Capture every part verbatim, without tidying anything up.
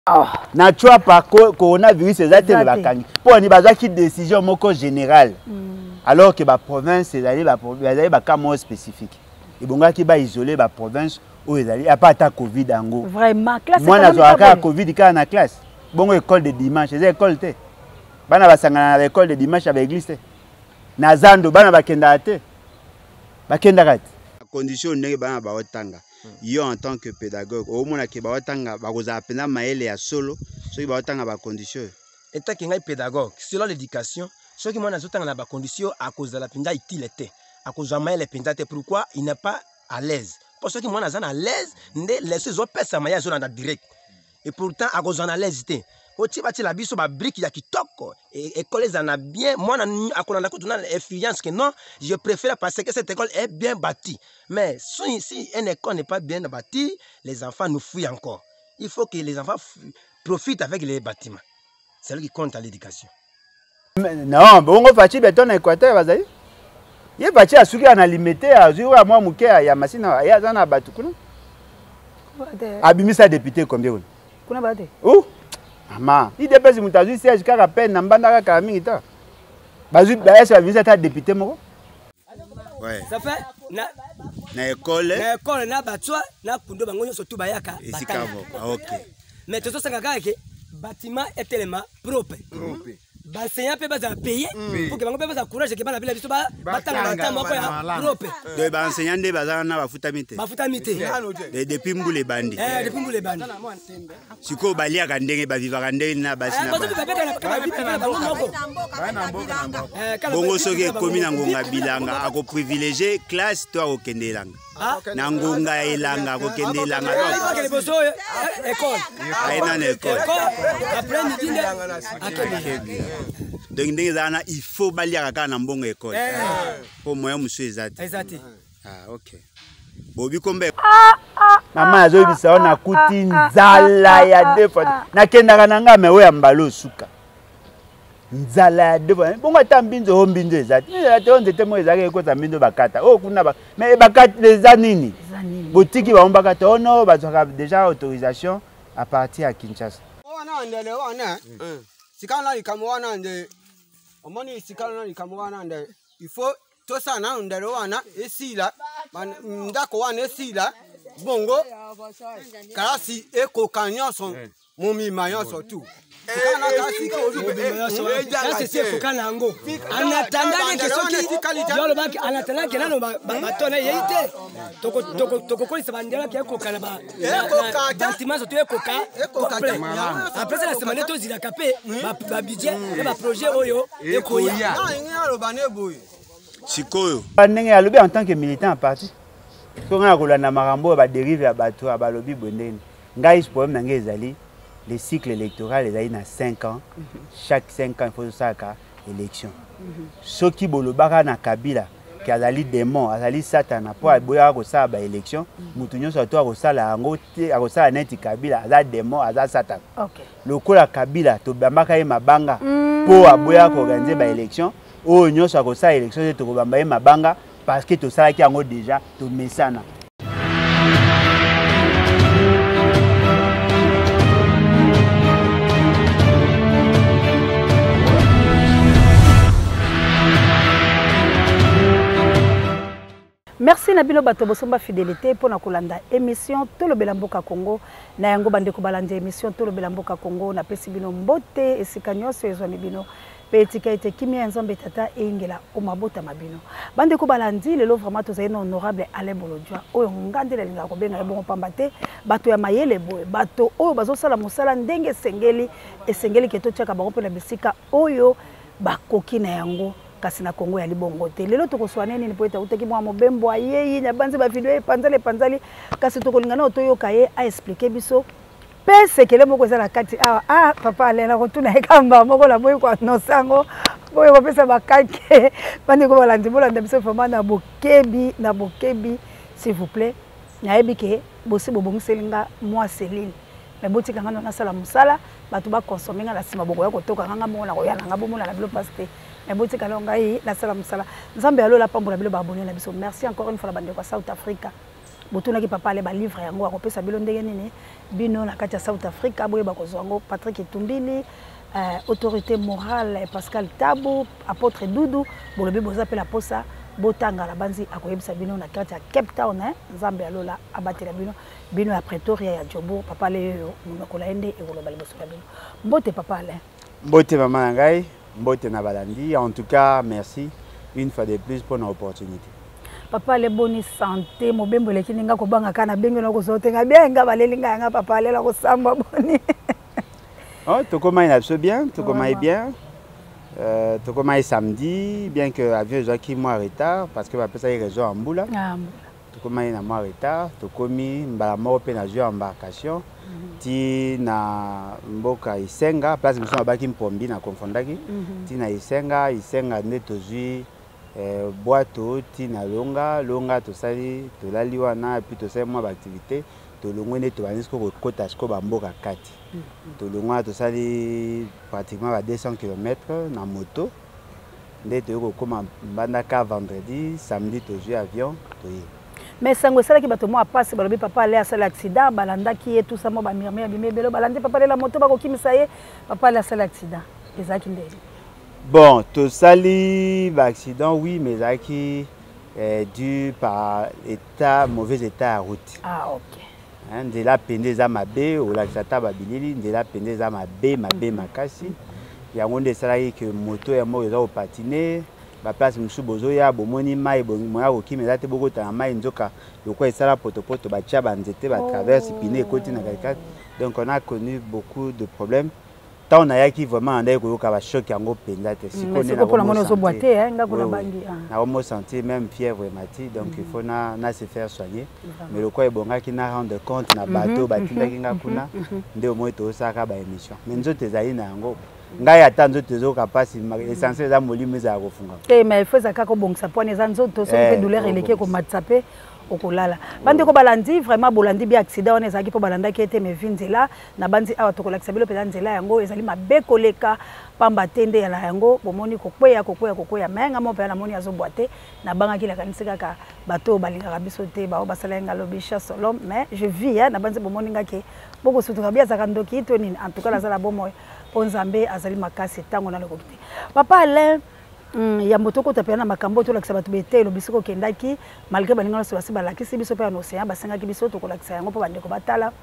Na choix par coronavirus ezate le bakangi. Pour ni bazaki décision moko générale. Alors que la province ezali ba ezali ba cas moins spécifique. Et bonga ki ba isoler ba province où ezali a pas ta Covid ango. Vraiment classe. Moi na zo aka Covid ka na classe. Bongo école de dimanche, c'est école té. Bana basangana na école de dimanche avec église. Na zando bana bakenda te. Bakenda kat. Condition ndenge bana ba otanga. Yo en tant que pédagogue, au moins que ba otanga ba koza pena maele ya solo, so ba otanga ba condition. Étant que ngai pédagogue, selon l'éducation, ceux qui m'ont azotanga na ba condition à cause de la pinda utile te. À cause de maele pinda te pourquoi il n'est pas à l'aise. Pour ceux qui m'ont azana à l'aise, ndé laisser zo pesa maya zo na direct. Et pourtant à cause de à l'aise te. Oti bati la biso ba brique ya kitoko et école en a bien moi na akona ko tuna influence que non je préfère parce que cette école est bien bâtie mais si, si une école n'est pas bien bâtie les enfants nous fuient encore il faut que les enfants profitent avec les bâtiments c'est ce qui compte à l'éducation non bongo fachi beton na Équateur bazali ye fachi asuki ana limité azura moi muke ya masina ya zana batu kuna abimisa député combien kuna bate oh Maman, il dépêche de monter siège jusqu'à la peine dans banda ka minita. Bazu ba est visa ta député moko. Ouais. Ça fait na na école. Na école na batwa na kundo bango surtout bayaka. Esika ah OK. Mais tout ça sanga ke bâtiment est tellement propre. Propre. Benseignant peut pas payer pour que bango peut pas courage que bana bila biso ba batanga ta moko ya propre. De ba enseignant de bazana na ba futamite. Ba futamite. Depuis mbule bandi. Eh depuis mbule bandi. Siko balia ka ndenge ba vivaka ndenge na basi na. Bongo soki komi na ngonga bilanga ako privilégier classe to ako kendelanga. Na ngonga elanga ako kendelanga. École. Aina na école. Après midi akebe. Donc ndenge zana il faut balia ka na mbongo école. Pour moyen monsieur ezati. Ezati. Ah OK. Bobi kombe. Mama azo bisa ona kuti nzala ya defa. Na kendaka nanga mewe ya mbalo suka. Nzala ya defa. Bongo tambinzo ho mbinzo ezati. Ezati onze temo ezake ekota mbindo bakata. Oh kuna ba. Mais bakata les anini. Botiki ba ombaka to no bazaka déjà autorisation à partir à Kinshasa. Wana ndele wana. Sikana ikamwana nde. Omoni sikana ikamwana nde. Il faut tout ça na ndele wana esila. Ndako wana esila. Bongo kasi eko kanyoso mumi mayoso tu kana kasi ko kasi c'est kokana ngo anatanda ke soki yolo baki anatanda ke nano batona yeite toko toko toko ko se bandela ke kokana ba bâtiment so eko ka après ça la semaine to zila kapé ba budget et ba projet oyo eko ya ngalo baneboy sikoyo ndenge alobi en tant que militant à parti. Quand on a na marambo ba dérive ya bato ya balobi bondeni ngai problème na ngai ezali le cycle électoral ezali na cinq ans chaque cinq ans il faut ça ka élection soki bolobaka na Kabila ki azali démon azali satana po aboya ko sa ba élection mutu nyonso to akosala yango te akosala neti Kabila aza démon aza satana OK lokola Kabila to bambaka ye mabanga po aboya ko organiser ba élection o nyonso akosala élection te ko bamba ye mabanga parce que tout ça qui a déjà tout messana. Merci Nabilo Bato Bosomba fidélité pour na kolanda émission tout le Belamboka Congo na yango bande ko balanda émission tout le Belamboka Congo na pesi bino mbote esika nyonso ezwani bino petika ete kimia nzambe tata engela o mabota mabino bande ko balandi lelo vraiment to zaina honorable Alain Bolodjoa oyo ngandela linga ko benga bon pambate bato ya mayele boye bato oyo bazo sala musala ndenge sengeli esengeli keto chaka bango pe na bisika oyo bakoki na yango kasi na Congo ya libongo te lelo to ko swane nini po eta uteki mwa mobembo ayeyi na banze ba video e panzale panzali kasi to ko lingana otoyo kaye a expliquer biso pese kele moko za la kati ah ah papa alela ko tuna ekamba moko la boy kwa nosango boy ko pesa bakake bandi ko balandi bolanda biso vraiment na bokebi na bokebi s'il vous plaît na ebike bosi bobongiselinga moi Céline mais botika ngana na sala musala batu ba consommer nga la sima boko ya ko toka nga mona ko yana nga bomona la bilo paste mais botika longa yi la sala musala nzambe alo la pambola bilo ba abonné na biso merci encore une fois la bande ko South Africa botunaki papa ale ba livre yango akopesa bilo ndenge nini bino na kati ya South Africa boyeba kozwa yango Patrick Etumbili euh, autorité morale Pascal Tabou apôtre Doudou bolobi boza pe la posa botanga la banzi akoyebisa bino na kati ya Cape Town hein Nzambe alola abatela bino bino ya Pretoria ya Jobo papa ale mokola ende ekoloba liboso ya bino mbote papa ale mbote mama ngai mbote na balandi en tout cas merci une fois de plus pour l'opportunité. Papa le boni santé mobembo le kininga ko banga kana bengo na ko zotenga benga balelinga nga papa le la ko samba boni. Oh to comment il a bien, to comment il bien. Euh to comment il samedi bien que avion Joachim moi retard parce que papa ça il raison en boula. Ah. To comment il a moi retard, to komi mbala mo pe na jouer embarcation. Ti na mboka Isenga place biso na baki mpombi na confondaki. Ti na Isenga, Isenga ne to jui eh boato ti na longa longa to sali to lali wana puis to sali moi activité to longwe ne to banisko ko kota sko ba mboka kati to longwa to sali pratiquement à deux cents kilomètres na moto nde to ko koma mbandaka vendredi samedi to jouer avion to yi mais sango sala ki bato mo passe balobi papa ale asala accident balanda ki et tout ça mo ba mirme bimé belo balandi papa ale la moto ba ko kimisa ye papa ale asala accident ezaki ndeli. Bon, tout ça, l'accident, oui, mais ça qui est dû par l'état, mauvais état à route. Ah, ok. Hein, de la peine des amabé, ou la xatababilili, de la peine des amabé, mabé, makasi. Il y a un des salariés que moto est mort, ils ont patiné. La place Moussou Bozoya, Bomoni Maï, Bomoya, Oki, mais là, tu es beaucoup de Maï, Nzoka, le quoi est ça, poto poto, Batia, Banzete, Batraverse, Piné, Côté, Nagakat. Donc, on a connu beaucoup de problèmes. On a qui vraiment en d'ailleurs que choc yango penza te si connaît na pour mono so boité hein nga kuna bangi na homo santé même fièvre hématite donc il faut na na se faire soigner mais le quoi est bon qui na rendre compte na bateau batinda kinga kuna nde au moins to saka ba émission mais nzote ezali na yango ngai ata nzote zo kapasi essentiel za molimo za kofunga te mais il faut zaka ko bongisa pone za nzoto so pe douleur eleke ko matsape okolala bande ko balandi vraiment bolandi bi accident on ezaki po balanda ki ete me vinzela na bandi awa to kolakisa bilo pela nzela yango ezali mabe koleka pamba tende ya yango bomoni ko kweya ko kweya ko kweya menga mo pe na moni azo boite na banga ki la kanisi kaka bato balinga biso te ba basala ngalo bisha solom mais je vis hein na bandi bomoni ngaki boko sutu kabia za kandoki to nini en tout cas la zala bomo ponzambe azali makasi tango na lokokite papa ale Mm, ya motoko tapena makambo to lakisa batu bete lo bisiko kendaki malgré balinga so basi balakisi biso pe na océan basengaki biso to kolakisa yango po bandeko batala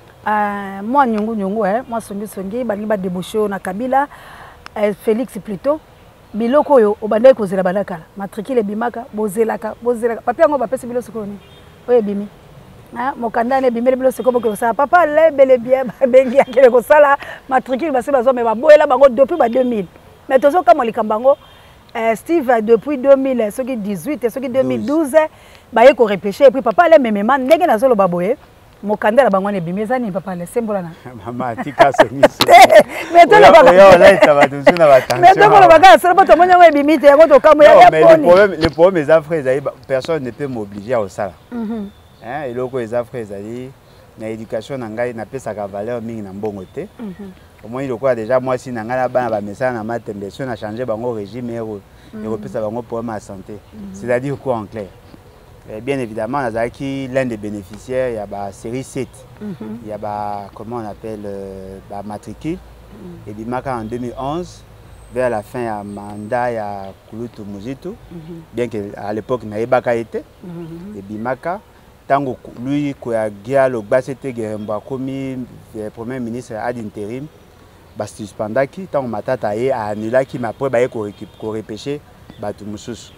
euh moi nyungu nyungu eh moi songi songi balinga ba débauché na Kabila euh, Félix plutôt biloko yo obandai kozela balakala matricule bimaka bozelaka bozelaka papier ngo bapesi bilo sokoni oye bimi ah mokanda ne bimele bilo soko boko ça papa le bele bien bengi akele ko sala matricule basi bazo me baboyela bango depuis ba deux mille mais tozo kama likambango Euh, Steve depuis deux mille dix-huit et deux mille douze baye ko repêcher et puis papa le même man ndenge na zolo baboye mokanda la bangwane bimeza ni papa le sembola na mama tika soni mais to le baka yo là ça va tout na attention mais to le baka ça pas to monya we bimite yango to kamo ya mais le problème le problème les frères personne ne peut m'obliger à ça mhm hein et loko les frères ali na éducation na ngai na pesa ka valeur mingi na mbongo te mhm au moins il quoi déjà moi si nanga la bana ba message na matembe si on a changé bango régime héros et repesa bango pour ma santé c'est-à-dire quoi en clair et bien évidemment Nazaki l'un des bénéficiaires il y a ba série sept il y a ba comment on appelle euh, ba matricule et bimaka en deux mille onze vers la fin à mandat il y a Kulutu Muzito bien que à l'époque na ebaka été et bimaka tango lui quoi Gialo Basete Geremba komi premier ministre ad intérim basti suspendaki tant matata ye a annulé qui m'a après ko ko repêcher batu mususu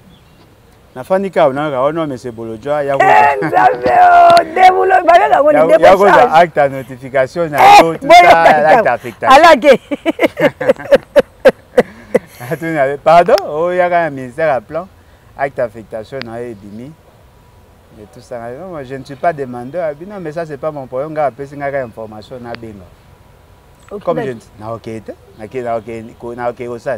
na fanika on a non mais c'est Bolodjoa ya ko déboulot ba ko ni ya ko acte de notification na tout ça acte affectation alake attends pardon oh ya ka ministère à plan acte affectation na edimi mais tout ça non moi je ne suis pas demandeur non mais ça c'est pas mon problème ga pesi nga information na benga. Comme je dis, na ok, na ok, na ok, na ok osan.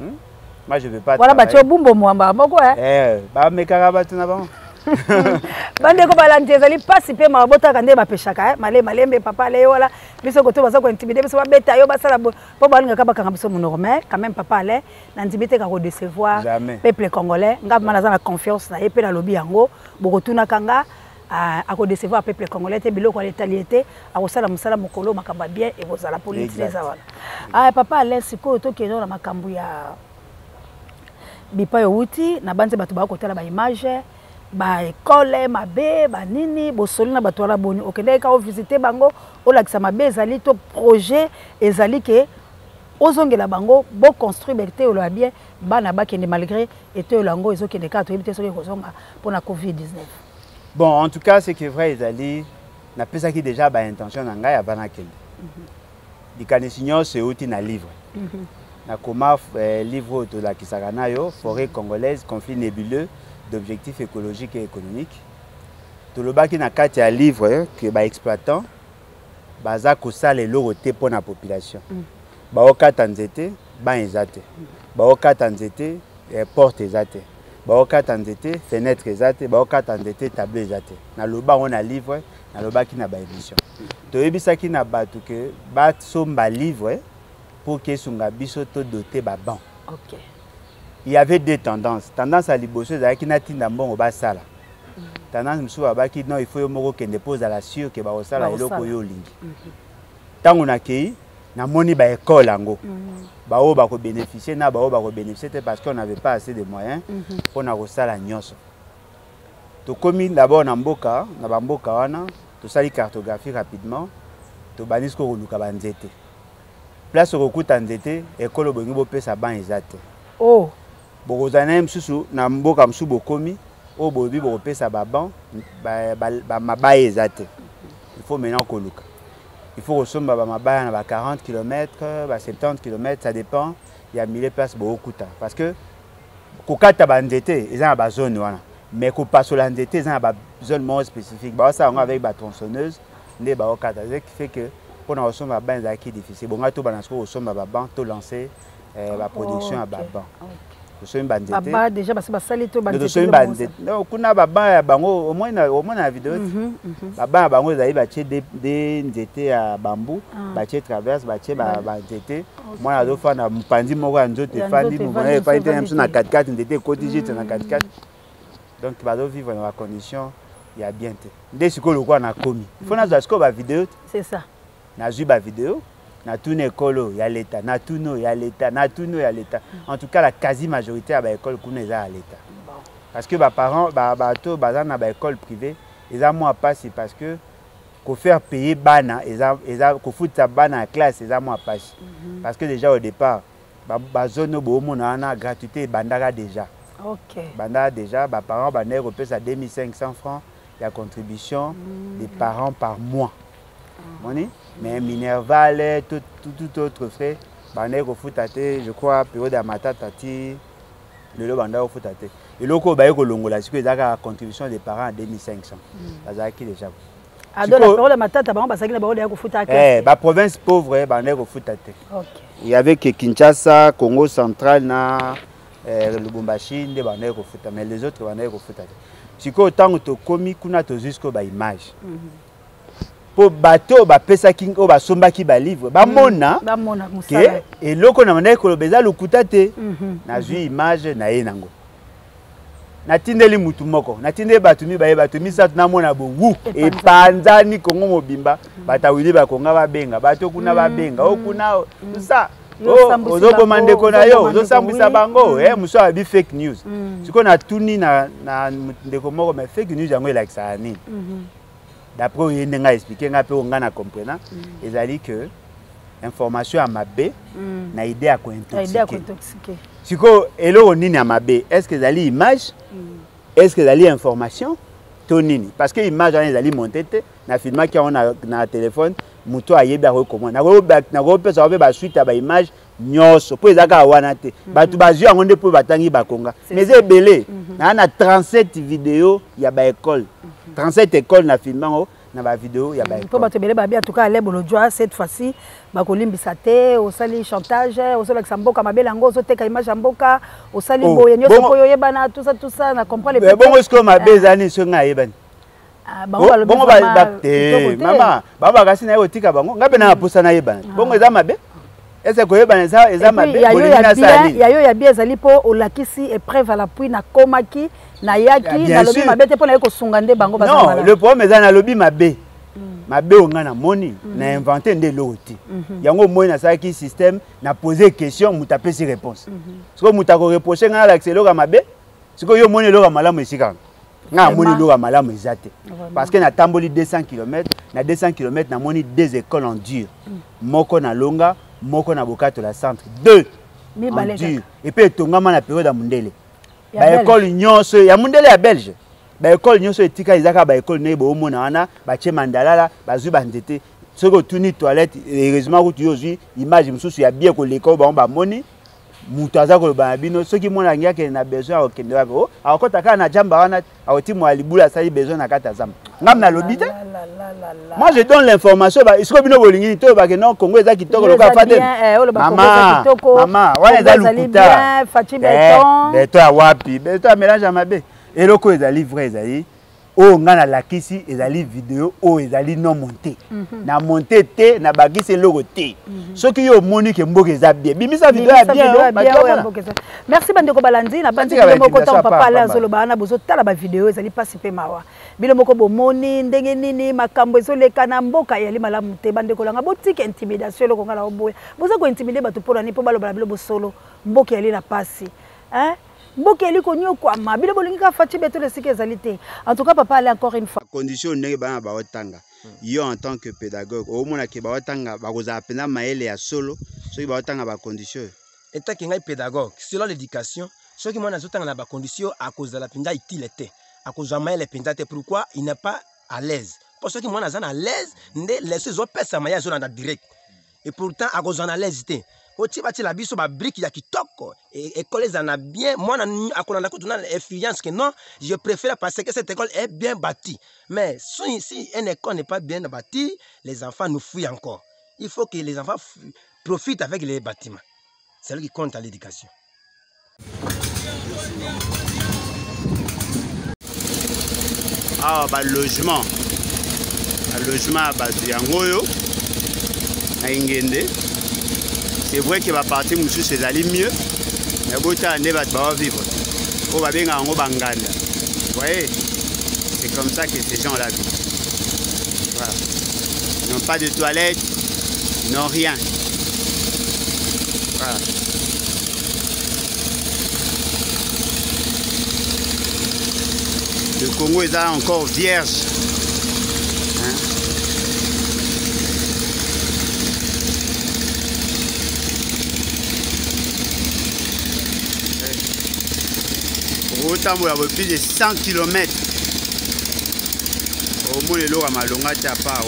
Moi je veux pas. Voilà, bah tu es bumbo moi, bah quoi? Eh, bah mes carabats tu n'as pas. bande ko balandi ezali pasi pe mabota kande ba peshaka male malembe papa le wala biso ko to baza ko intimider biso ba beta yo basala po balinga ka bakanga biso mono mais quand même papa le na intimité ka ko décevoir peuple congolais ngaba na za na confiance na epela lobi yango boko tuna kanga a ko décevoir peuple congolais te biloko l'étalité a ko sala musala mokolo makamba bien et vous la politique ça voilà ah papa le siko to keno na makambu ya bipa yo uti na banze bato ba ko tala ba image ba école mabe ba nini bo solina bato wala boni okende ka o visiter bango o lakisa mabe ezali to projet ezali ke ozongela bango bo construire bekte o la bien bana ba kende malgré ete lango ezokende ka to ebite soki kozonga pour la covid dix-neuf. Bon, en tout cas, c'est que vrai, Ezali, n'a pas ça qui déjà ba intention na ngai avant kende. Di kanisignyo c'est outil na livre. Na koma livre de la Kisagana yo, forêt congolaise, conflit nébuleux d'objectifs écologiques et économiques. Tout le bas qui na kati ya livre que ba exploitant baza ko sala loroté pour la population. Ba okata nzete, ba ezate. Ba okata nzete, porte ezate. Ba okata nzete, fenêtre ezate, ba okata nzete, tableau ezate. Na loba on a livre, na loba qui na ba émission. To yebisa ki na batu que ba somba livre pour que sunga biso to doter ba ban. OK. Il y avait deux tendances. Tendance à liboso za ki na tinda mbongo ba sala. Tendance msu ba ki non il faut yo moko kende pose à la sûr que ba osala eloko yo lingi. Tango na kei na moni ba école ango. Ba o ba ko bénéficier na ba o ba ko bénéficier parce qu'on n'avait pas assez de moyens pour na kosala nyonso. To komi d'abord na mboka, na ba mboka wana, to sali cartographie rapidement, to banisko ko luka ba nzete. Place ko kuta nzete, école bongi bo pesa ban ezate. Oh, bokozana msusu na mboka msu bokomi, o bobi bo pesa ba ban, ba ba mabaye ezate. Il faut maintenant ko luka. Il faut resomba ba mabaya na ba quarante kilomètres, ba soixante-dix kilomètres, ça dépend. Il y a mille places bo okuta parce que kokata ba nzete, eza na ba zone wana. Mais ko passo la nzete, eza na ba zone moins spécifique. Ba ça on avec ba tronçonneuse, ndé ba okata, ce qui fait que pour na resomba ba nza ki difficile. Bon ngato ba na sko resomba ba ban to lancer euh, la production à ba ban. Resomba ba nzete. Baba déjà parce que ba sali to ba nzete. Resomba ba nzete. Non, kuna ba ban ya bango au moins na au moins na vidéo. Ba ban bango ezali ba tie de nzete ya bambou, ba tie traverse, ba tie ba ba nzete. Moi na do fa na mpandi moko ya nzoto fandi mo bona fa internet na quatre quatre nzete koti jete na quatre quatre. Donc ba do vivre dans la condition il y a bien te. Dès ce que le quoi na komi. Il faut na za sko ba vidéo. C'est ça. Na ju ba vidéo. Na tout école ya l'état, na tout no ya l'état, na tout no ya l'état. En tout cas la quasi majorité à ba école kuna eza à l'état. Parce que ba parents ba ba to ba na ba école privée, eza moi passer parce que ko faire payer bana eza eza ko futa bana en classe eza moi passer. Parce que déjà au départ ba ba zone bo mona na gratuité bandaka déjà. OK. Bandaka déjà ba parents ba ne repose à deux mille cinq cents francs la contribution mm. des parents par mois. Moni mais Minerval tout tout tout autre frais bana ko futa te je crois période ya matata ti le lo banda ko futa te. Et loko ba ko longola siko ezaka contribution des parents à deux mille cinq cents. Bazaka ki déjà. Ah donc la période ya matata ba basaki na ba ya ko futa classe. Eh ba province pauvre bana ko futa te. OK. Il y avait que Kinshasa, Congo central na euh, Lubumbashi nde bana ko futa mais les autres bana ko futa te. Siko tango to komi kuna to jusqu'au ba image. Po bato ba pesa king o ba somba ki ba livre ba mona ba mona musala et loko na mona ko lobeza lukuta te na zui image na ye nango na tindeli mutu moko na tinde bato mi ba ye bato mi satu na mona bo wu e panzani kongo mobimba bata wili ba konga ba benga bato kuna ba benga o kuna tout ça oh ozo mande ko na yo ozo sambisa bango eh muso abi fake news siko na tuni na na ndeko moko mais fake news yango ela kisa nini. D'après il n'a expliqué un peu on a compris ezali que information à mabe na idée à intoxiquer. Siko elo nini à mabe est-ce que ezali image est-ce que ezali information to nini parce que image on ezali monter na filma qui on a na téléphone muto ayebi ako comment na go na go pesa ba suite ba image nyoso po ezaka wana te batu bazui yango nde po batangi bakonga mais ebele na na trente-sept vidéos ya ba école trente-sept écoles na filmango na ba vidéo ya ba école po bato ebele ba bien en tout cas ale bolojwa cette fois-ci ba kolimbisa te osali chantage osala kisamboka mabela ngo ozoteka image ya mboka osali boye nyoso po yoyebana tout ça tout ça na comprendre les bon est-ce que mabeza ni so nga yebani bongo ba te mama baba kasi na yo tika bango ngabe na posa na yeba bongo eza mabe ese ko yeba eza eza mabe bolina sali ya yo ya bien ezali po olakisi épreuve à l'appui na komaki na yaki na lobi mabe te po na yo kosunga nde bango ba non le problème eza na lobi mabe mabe onga na moni na inventé nde loti yango moi na saki système na poser question muta pesi réponse siko muta ko reprocher nga la xelo ka mabe siko yo moni lo ka malamu esika nga moni lo ka malamu ezate parce que na tamboli deux cents kilomètres na deux cents kilomètres na moni deux écoles en dur moko na longa moko na bokato la centre deux en dur et puis tongama na période ya mundele ba école nyonso ya mundele ya belge ba école nyonso etika izaka ba école ne bo mona wana ba che mandalala bazui ba ndete soko tuni toilette heureusement que tu ozui image mususu ya bien ko l'école ba ba moni mutu aza ko ba bino soki mona ngia ke na besoin au kende wako akota kana na jamba wana awoti mo alibula sali besoin na kata zamba ngam na lobite moi je donne l'information ba isko bino bolingi to ba ke non Congo eza kitoko loka fate mama mama wana eza lukuta fachi beton beton ya wapi beton mélange mabe eloko ezali vrai ezali o ngana lakisi ezali vidéo o ezali non monté na monté te na bagisi logo te soki yo moni ke mboka eza bien bimisa vidéo ya bien merci bandeko balandi na bandi moko to papa ala zolo bana bozo tala ba vidéo ezali pasi pe mawa bilo moko bomoni ndenge nini makambo ezoleka na mboka yali malamu te bandeko langa botike intimidation loko ngala oboya boza ko intimider bato pona ni po baloba bilo bosolo mboka yali na pasi hein mboka yali konyo kwa mabilo bolingi ka fachi beto le sike ezalité en tout cas papa allez encore une fois condition ndenge bana ba otanga yo en tant que pédagogue au mona ke ba otanga ba koza pena maele ya solo soki ba otanga ba condition état ki ngai pédagogue selon l'éducation soki mwana zotanga na ba condition à cause de la pinda utile te à cause de maele pinda te pourquoi il n'est pas à l'aise parce que mwana zana à l'aise nde laisser zo pesa maya zo na direct et pourtant à cause de à l'aise te oti bati la biso ba brique ya kitoko et école ezana bien moi na akolanda ko tuna influence que non je préfère parce que cette école est bien bâtie mais si si une école n'est pas bien bâtie les enfants nous fuient encore il faut que les enfants profitent avec les bâtiments c'est ce qui compte à l'éducation ah ba logement ba logement ba yangoyo na ingende. C'est vrai que va partir monsieur c'est allé mieux mais bota ne va pas vivre on va bien en banganda vous voyez c'est comme ça que ces gens là vivent voilà ils n'ont pas de toilette ils n'ont rien voilà le Congo est là encore vierge hein? Autant de plus de cent kilomètres. Au moins, le lot à Malonga, tu as pas.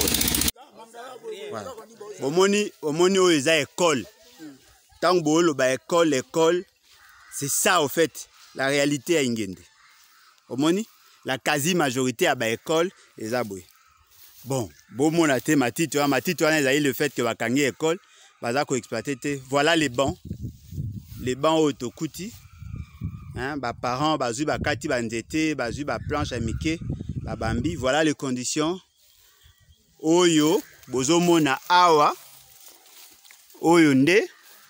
Au moins, au moins, il y a une école. Tant que il y a école, l'école, c'est ça, au fait, la réalité à Ingende. Au moins, la quasi-majorité à l'école, est à Boué. Bon, bon, mon athée, ma titre, ma titre, le fait que la école, va exploiter. Voilà les bancs. Les bancs autocoutis. Hein, bah parents bazu ba kati ba nzete bazu ba planche à miké ba bambi voilà les conditions oyo bozomona awa oyo nde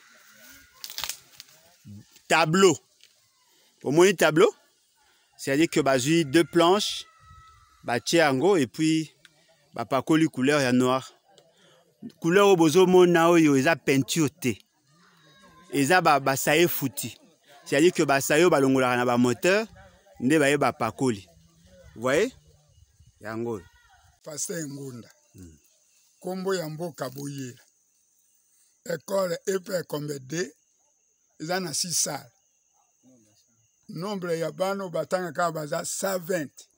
tableau au moins tableau c'est à dire que bazu deux planches ba tiango et puis ba pakoli couleur ya noir couleur bozomona oyo eza peinture te eza ba ba saye fouti. C'est-à-dire que basayo balongola na ba moteur nde baye ba pakoli. Vous voyez? Yango. Pasteur Ngunda. Kombo ya mboka boyela. École E P comme D eza na six salles. Nombre ya bano batanga ka baza cent vingt.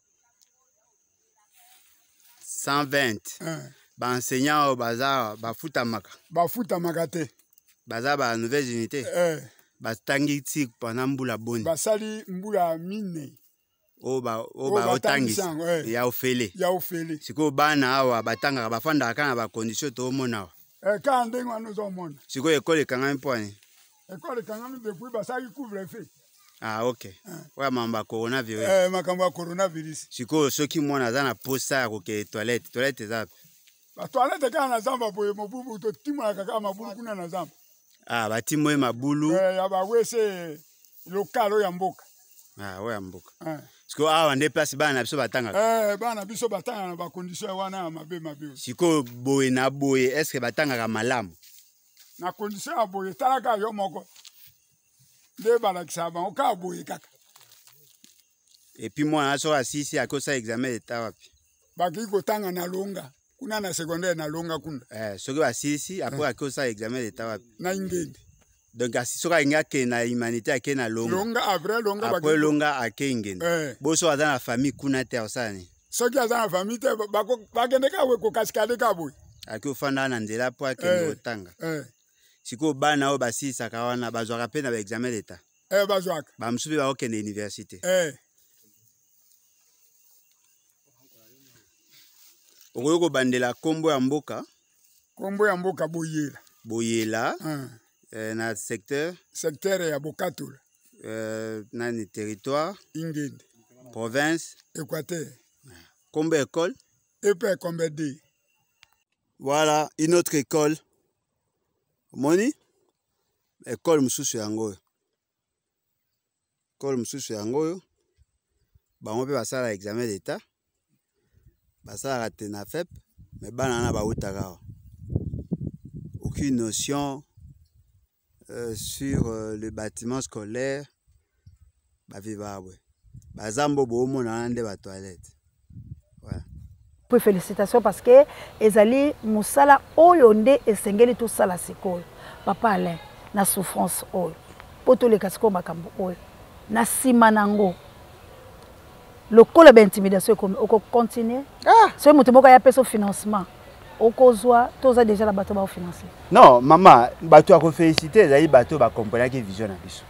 cent vingt. Ba enseignant baza ba futamaka. Ba futamaka te. Baza ba nouvelles unités. Eh. Batangi tik pendant mbula boni. Basali mbula mine. O ba o ba otangi. Ya ofele. Ya ofele. Siko bana awa batanga bafanda kana ba condition to mona. Eh ka ndengo ano zo mona. Siko école kanga mponi. École kanga depuis basali couvre feu. Ah, ok. Ouais, mamba coronavirus. Eh, makambo coronavirus. Siko soki mwana za na posa ko ke toilette, toilette zapi. Ba toilette kana na zamba boye mobubu to timwa kaka mabulu kuna na zamba. Ah, batimo mabulu. Eh, ya ba wese lokalo ya mboka. Ah, ouais, mboka. Eh. Siko awa nde place bana biso batanga. Eh, bana biso batanga na ba condition wana mabe mabe. Siko boye na boye, est-ce que batanga ka malamu? Na condition ya boye talaka yo moko. De balakisa ba oka boye kaka. Et puis moi aso asisi akosa examen d'état wapi. Baki kotanga na longa. Kuna na secondaire na longa kuna. Eh, soki asisi après akosa examen d'état wapi. Na ingende. Donc asisi soka inga ke na humanité ake na longa. Longa après longa baki. Après longa ake ingende. Eh. Boso aza na famille kuna te osani. Soki aza na famille te bako bakende ka we ko kaskade ka boy. Aki ofanda na nzela po ake otanga. Eh. Siko bana o basisa ka wana bazwaka pe na ba examen d'état. Eh bazwaka. Ba msubi ba okende université. Eh. Okoyoko bandela kombo ya mboka. Kombo ya mboka Boyela. Boyela. Ah. Euh, na secteur. Secteur ya Bokatola. Euh, nani territoire. Ingende. Province. Équateur. Kombo école. Epe Kombede. Voilà, une autre école. Moni. École mususu yango. École mususu yango. Bango pe basala examen d'état. Basala raté na F E P, mais banana ba utaka. Aucune notion euh, sur euh, le bâtiment scolaire. Ba vivabwe. Bazambo bo mona nde ba toilette. Voilà. Pour félicitations parce que ezali musala oyo nde esengeli to sala sikoyo. Papa Alain na souffrance oyo. Poto le kasiko makambo oyo. Na sima nango. Le col d'intimidation oko continuer. Ah, c'est mon témoin qui a payé financement. Oko zoa, toza déjà la bateau ba financer. Non, maman, bateau a féliciter, ezali bateau ba comprendre ki vision na biso.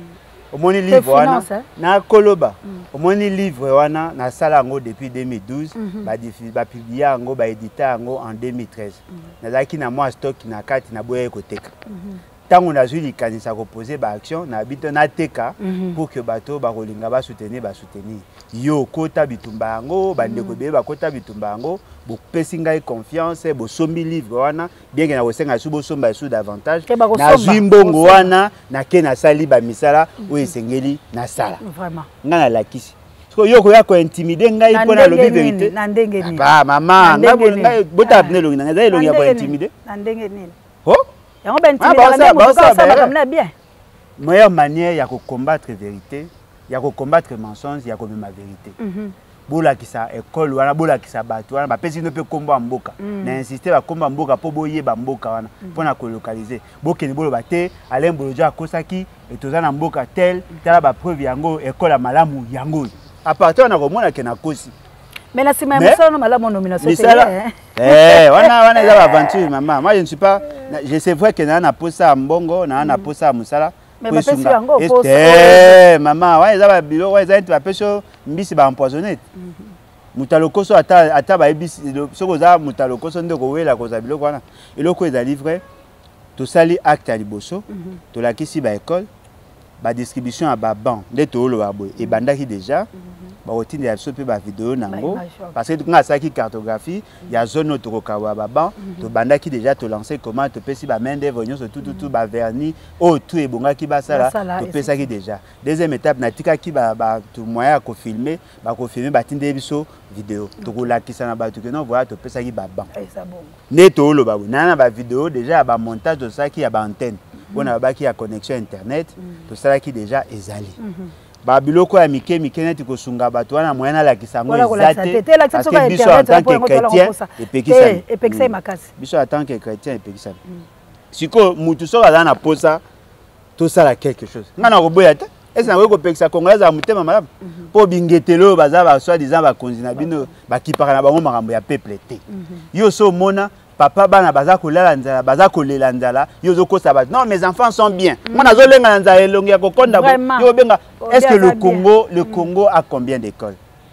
Au moni livre wana na koloba. Au moni livre wana na sala ngo depuis deux mille douze, ba diffuse ba publier ngo ba éditer ngo en deux mille treize. Nazaki na moi stock na kati na boye koteka. Tant on a eu likanisa ko poser ba action na bito na teka pour que bateau ba rolinga ba soutenir ba soutenir. Yo kota bitumba ngo bandeko be ba kota bitumba ngo bo pesinga confiance bo sombi livre wana bien que na kosenga su bo somba su davantage na zimbongo wana na ke na sali ba misala o esengeli na sala vraiment ngana lakisi so yo ko ya ko intimider ngai pona lobi vérité na ndenge nini ba mama ngai bota apne longi na ngai longi ya ko intimider na ndenge nini oh yango ba intimider ba ça ba comme bien meilleure manière ya ko combattre vérité ya ko combattre mensonge ya ko mema vérité bola kisa école wana bola kisa bato wana ba pesi no pe kombo mboka na insister ba kombo mboka po boye ba mboka wana pona ko localiser bokeni bolo bate Alain Boloja akosaki etoza na mboka tel tala ba preuve yango école ya malamu yango à partir na komona ke na kosi mais la sima musala no malamu nomination c'est eh wana wana za aventure maman moi je ne suis pas je sais vrai que na na posa mbongo na na posa musala mais ba pesi yango posa eh maman wana za ba bilo wana za ba peso mbisi ba empoisonné mutalokoso ata ata ba ebisi soko za mutalokoso ndeko wela ko za bilo wana eloko eza livré to sali acte à liboso to lakisi ba école ba distribution à ba banc nde to lo ba boy e bandaki déjà ba otindi ya sope ba vidéo nango parce que nga saki cartographie ya zone otokokawa ba banc to bandaki déjà to lancer comment to pesi ba main d'œuvre nyonso tout tout tout ba vernis o tout e bongaki ba sala to pesaki déjà deuxième étape na tikaki ba ba to moyen ko filmer ba ko filmer ba tinde biso vidéo to ko lakisa na ba to que non voilà to pesaki ba banc ne to lo ba na na ba vidéo déjà ba montage to saki ya ba antenne on a ba ki ya connexion internet to sala ki déjà ezali ba biloko ya mike mike neti ko sunga bato wana moyena la kisango ezate parce que biso en tant que chrétien epekisami epekisami makasi biso en tant que chrétien epekisami siko mutu soka za na posa to sala quelque chose ngana ko boya te esa na ko pekisa congolais za mutema malamu po bingetelo baza ba soi disant ba konzina bino ba kipaka na bango makambo ya peuple te yo so mona papa bana baza kolala nzala baza kolela nzala yo zokosa ba non mes enfants sont bien mona zo lenga nzala elongi ya kokonda yo benga est-ce que le Congo le Congo a combien d'écoles?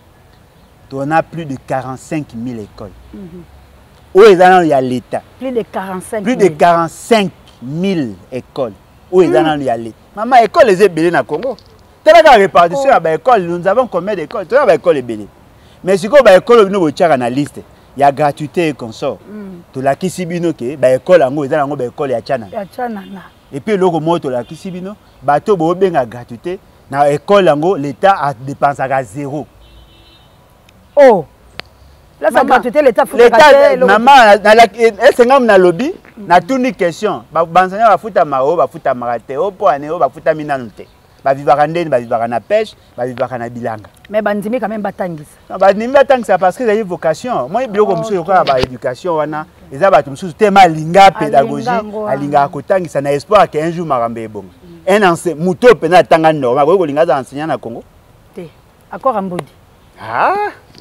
On a plus de quarante-cinq mille écoles. Où est dans il y a l'état plus de quarante-cinq plus de quarante-cinq mille écoles où est dans il y a l'état maman école les ébélé na Congo Telle la répartition à l'école, nous avons combien d'écoles? Tu as l'école est belle. Mais si on a l'école, nous avons une liste. Il y a gratuité et consort. Tout la kisibino que l'école en haut, ils ont l'école ya chana. Et puis le mot to la kisibino, bateau bo benga gratuité. Na école en haut, l'État a dépensé à zéro. Oh. Là, ça gratuité, l'État faut l'État, maman, elle s'est dans lobby, na toute une question. Enseignant va foutre maro, va foutre marate, au point va foutre minanute. Va vivre en denne, va vivre en pêche, va vivre en bilanga. Mais bandimi quand même batangis. Bandimi batangis parce que j'ai vocation. Moi, je comme monsieur quoi ba éducation wana, ils avaient tout sous tellement linga pédagogie, a linga kotangi ça na espoir qu'un jour marambe bon. Un enseignant muto pena tanga normal, ko linga za enseignant na Congo. Té. Accord ambodi. Ah.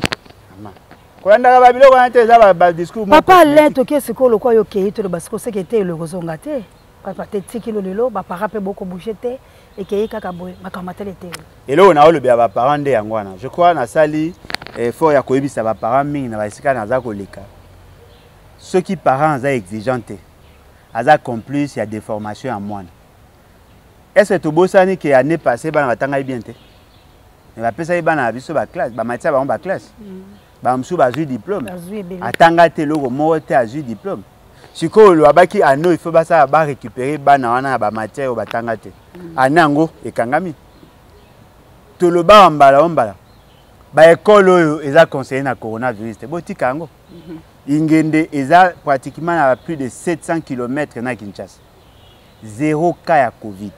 Papa Alain toke siko lo kwa yo kei to parce que c'est que était le gozonga té. Papa té tiki lo lelo ba parape beaucoup bouger té et kei kaka boy makamata le té. Et là on a le bien ba parents de yangwana. Je crois na sali effort ya koyebisa ba parents mingi na ba sika na za koleka. Ceux qui parents za exigeanté. Aza complice ya déformation en moine. Est-ce que to bosani que année passée ba na tanga bien té? Mais ba pesa ba na biso ba classe, ba matia ba ba classe. Bamsou a eu diplôme. Atanga te logo moté a eu diplôme. Siko lo abaki ano il faut basa ba récupérer bana wana ba matière o batanga te. Anango e kangami. To lo ba mbala mbala. Ba école oyo eza conseiller na coronavirus te botika yango. Ingende eza pratiquement à plus de sept cents kilomètres na Kinshasa. Zéro cas ya Covid.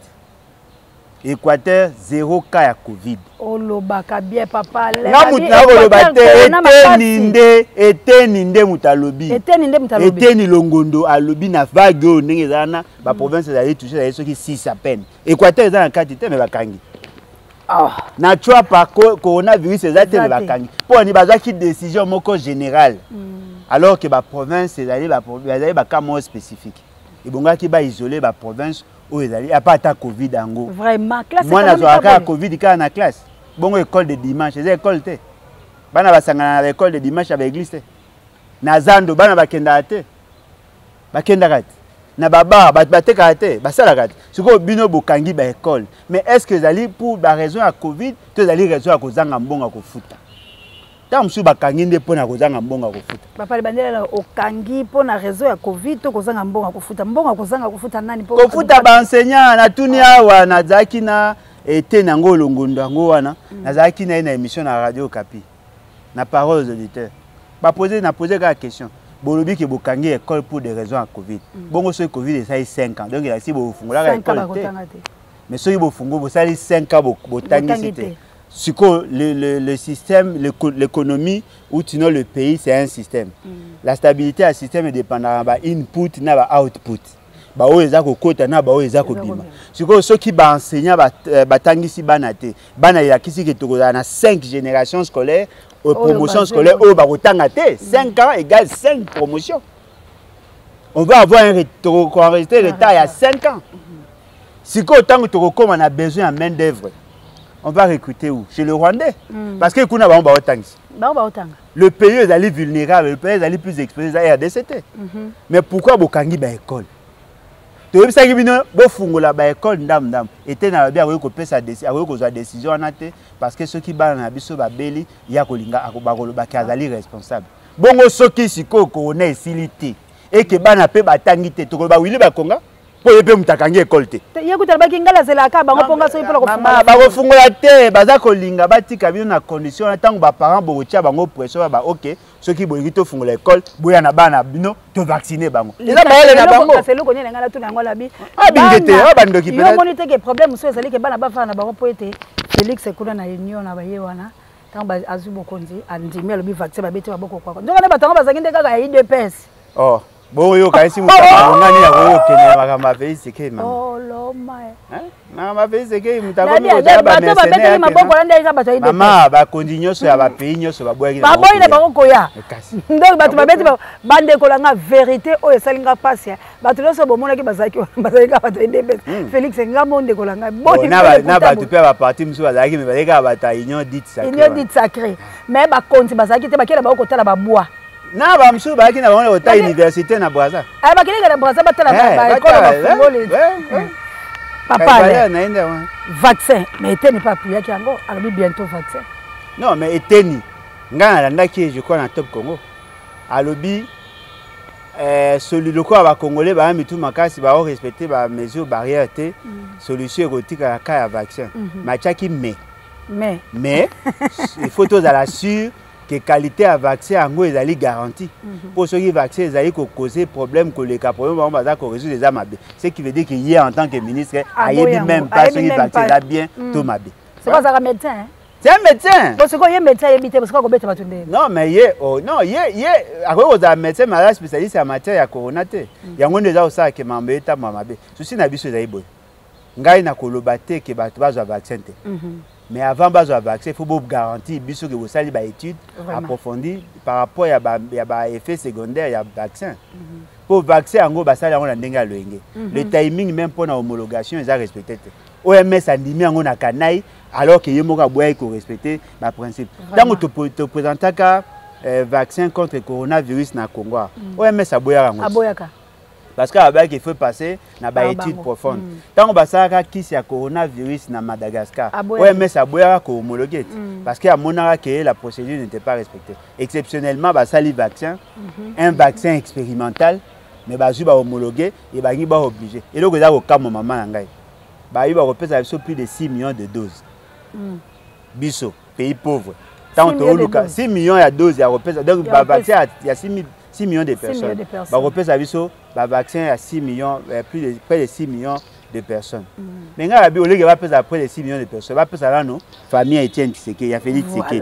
Équateur, zéro cas ya Covid. Oh lo baka bien papa. Na muta lo bate ete ninde ete ninde mutalobi. Ete ninde mutalobi. Ete ni longondo alobi na vague o ndenge zana ba province za yi toucher ça qui six à peine. Équateur za na quantité mais bakangi. Ah, na choix par coronavirus za te bakangi. Pour ni bazaki décision moko générale. Alors que ba province ezali ba ezali ba cas moins spécifique. Ibonga ki ba isoler ba province où ils allaient, il n'y a pas de Covid en vraiment, classe. Moi, je suis Covid dans la classe. Bon, école de dimanche, c'est école. Je suis à l'école de dimanche avec l'église. Nazando, bana bakenda ate. Bakenda ate. Na baba, batbate kate, basala kate. Siko bino bokangi ba école. Mais est-ce que zali pour la raison à Covid, tu zali raison à kozanga mbonga ko futa. Tam su bakangi nde pona kozanga mbonga ko futa. Papa libandela okangi pona raison ya Covid to kozanga mbonga ko futa. Mbonga kozanga ko futa nani po? Ko futa ba enseignant na tuni awa na zaki na ete nango longondo ngo wana. Na zaki na une émission na radio Kapi. Na parole aux auditeurs. Ba poser na poser la question. Bolobi ke bokangi école pour des raisons à Covid. Bongo ce Covid ça cinq ans. Donc il a si bo fungola la école. Mais so bo fungo bo sali cinq ans bo botangi c'était. Le, le, le système, l'économie, ou sinon le pays, c'est un système. Mm. La stabilité du système est dépendante de l'input et de l'output. Bah, où est-ce qu'on côté na bah où est-ce qu'on bima. Siko ceux qui ba enseignant ba batangi si banate. Bana ya kisi ke toko na cinq générations scolaires, oh, promotions scolaires, oh ba otanga te. cinq ans égale cinq promotions. On va avoir un retard, retard il y a cinq ans. Siko tant que on a besoin de main d'œuvre. On va recruter où? Chez le Rwandais. Mm. Parce que kuna ba ba otangi. Ba ba otanga. Le pays est allé vulnérable, le pays est allé plus exposé à R D C T. Mm -hmm. Mais pourquoi bokangi ba école? To yebisa ki bino bo fungola ba école ndam ndam. Était na bien ko pesa décision, ko kozwa décision anate parce que ceux qui ba na biso ba beli ya kolinga akobakolo ba kazali responsable. Bongo soki siko ko na esilité et que bana pe batangi te to ko ba wili ba konga. Pour yebe mutakangi école te. Yekuta ba kingala zelaka bango ponga so ipola ko fungola. Ba ko fungola te baza ko linga batika bino na condition tango ba parents bo tia bango pression ba OK ceux qui bolingi to fungola école boya na bana bino to vacciner bango. Eza ba ele na bango. C'est le connait ngala to na ngola bi. Ah bingete ah bando ki peut-être. Yo monite que problème so ezali ke bana ba fa na bango po ete Félix ekuna na union na ba ye wana. Tango ba azubo konzi andimi lo bi vaccin ba beti ba boko kwa. Ndoka na batango bazangi ndeka ka I D P S. Oh. Bon, yo quand si vous ngani ya ko kene makamba veille c'est que maman. Oh loma. Hein? Makamba veille c'est que mutako mi ko ba mercenaire. Maman ba continue so ya ba pays nyoso ba boyaki. Ba boyi na ba ko ya. Donc ba tu ba beti ba bande ko la nga vérité o esalinga passe. Ba tu so bomona ki bazaki bazaki ka ba I D P. Félix nga monde ko la nga. Bon na na ba tu pe ba parti musu bazaki me bazaki ba ta union dite sacrée. Union dite sacrée. Mais ba konti bazaki te ba kela ba ko tala ba bois. Na ba msu ba ki na ba ta université na Brazza. Ah ba ki na Brazza ba tala ba école ba fungoli. Papa, vaccin, mais était n'est pas prié qui a bientôt vaccin. Non, mais eteni. Nga na qui je crois dans Top Congo. Alobi euh celui le quoi va congolais ba mitu makasi ba respecter ba mesures barrières té solution érotique à cas vaccin. Machaki mais mais mais il faut tous à la sûr que qualité à vaccin en gros ezali garantie. Pour ceux qui vaccin ezali ko causer problème que les cas problème on va ko résoudre les amabe. Ce qui veut dire que hier en tant que ministre ayebi même pas ceux qui vaccin là bien tout mabe. C'est pas ça médecin hein. C'est un médecin. Parce que y a médecin habité parce qu'on bête batunde. Non mais y oh non y y à cause de médecin malade spécialiste en matière ya corona té. Ya ngone za osa ke mambeta mamabe. Souci na biso ezali boy. Ngai na koloba te ke bato bazwa vaccin té. Mais avant bazwa vaccin, il faut vous garantir biso que vous sali ba étude approfondie par rapport ya ba ya ba effet secondaire ya vaccin. Pour vaccin ngo basali ngo na ndenge ya loenge. Le timing même pour na homologation est respecté. O M S a ndimi ngo na kanai alors que yemoka boya ko respecter ma principe. Tant que te présenter ka vaccin contre le coronavirus na Congo. O M S a boya ngo. Aboyaka. Parce que il faut passer na ba étude profonde. Tant que basaka qui c'est coronavirus na Madagascar. O M S a boya ko homologuer parce que a monara que la procédure n'était pas respectée. Exceptionnellement basali vaccin, un vaccin expérimental mais bazu ba homologuer et ba ngi ba obligé. Et donc ça au cas maman ngai. Bah, il va repérer plus de six millions de doses. Mm. Bisso, pays pauvre. Tant que six millions de doses, il y a repérer. Donc, le vaccin, il y a six millions de personnes. Bah, repérer Bisso, le vaccin, il y a six millions, plus de, près de six millions de personnes. Mais quand il y a près de six millions de personnes, il va faire la famille Etienne Tshisekedi, il y a Félix Tshisekedi.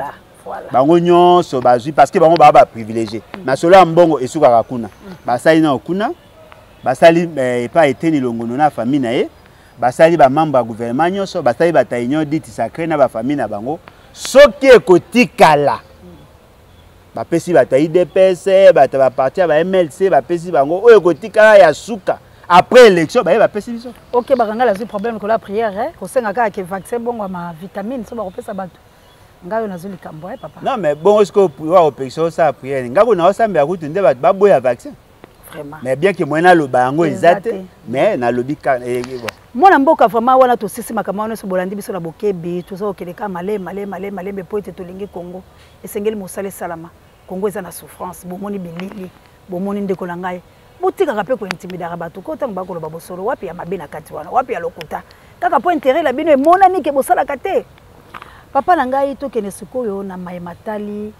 Voilà. Parce que on va privilégié. Mais cela, bon, et sur la kuna. Bah, ça, il y a kuna. Bah, ça, il n'y a pas été ni longono na famille nae. Basali ba membre du gouvernement nyonso basali ba taïnyo dit sacré na ba famille na bango soki ekotikala ba pesi ba taï D P S ba ta ba partir ba M L C ba pesi bango oyo ekotikala ya suka après élection ba ba pesi biso. OK bakanga la problème que la prière hein ko senga ka ke vaccin bongo ma vitamine so ba kopesa bato ngayo nazuli kambo eh papa. Non mais bon est-ce que pour opération ça prière ngako na osambe ya kutu nde ba boya vaccin. Vraiment. Mais bien que moi na lo bango exact mais na lobi ka bon. Mwana mboka vraiment wana to sisi makamano so bolandi biso na bokebi to so keleka male male male male be poete to lingi Congo esengeli mosale salama Congo eza na souffrance bomoni bilili bomoni ndeko na ngai botika ka pe ko intimidara bato ko tango bakolo babosolo wapi ya mabe na kati wana wapi ya lokuta kaka po intérêt la bino e monani ke bosala kate papa na ngai to kene sikoyo na mai matali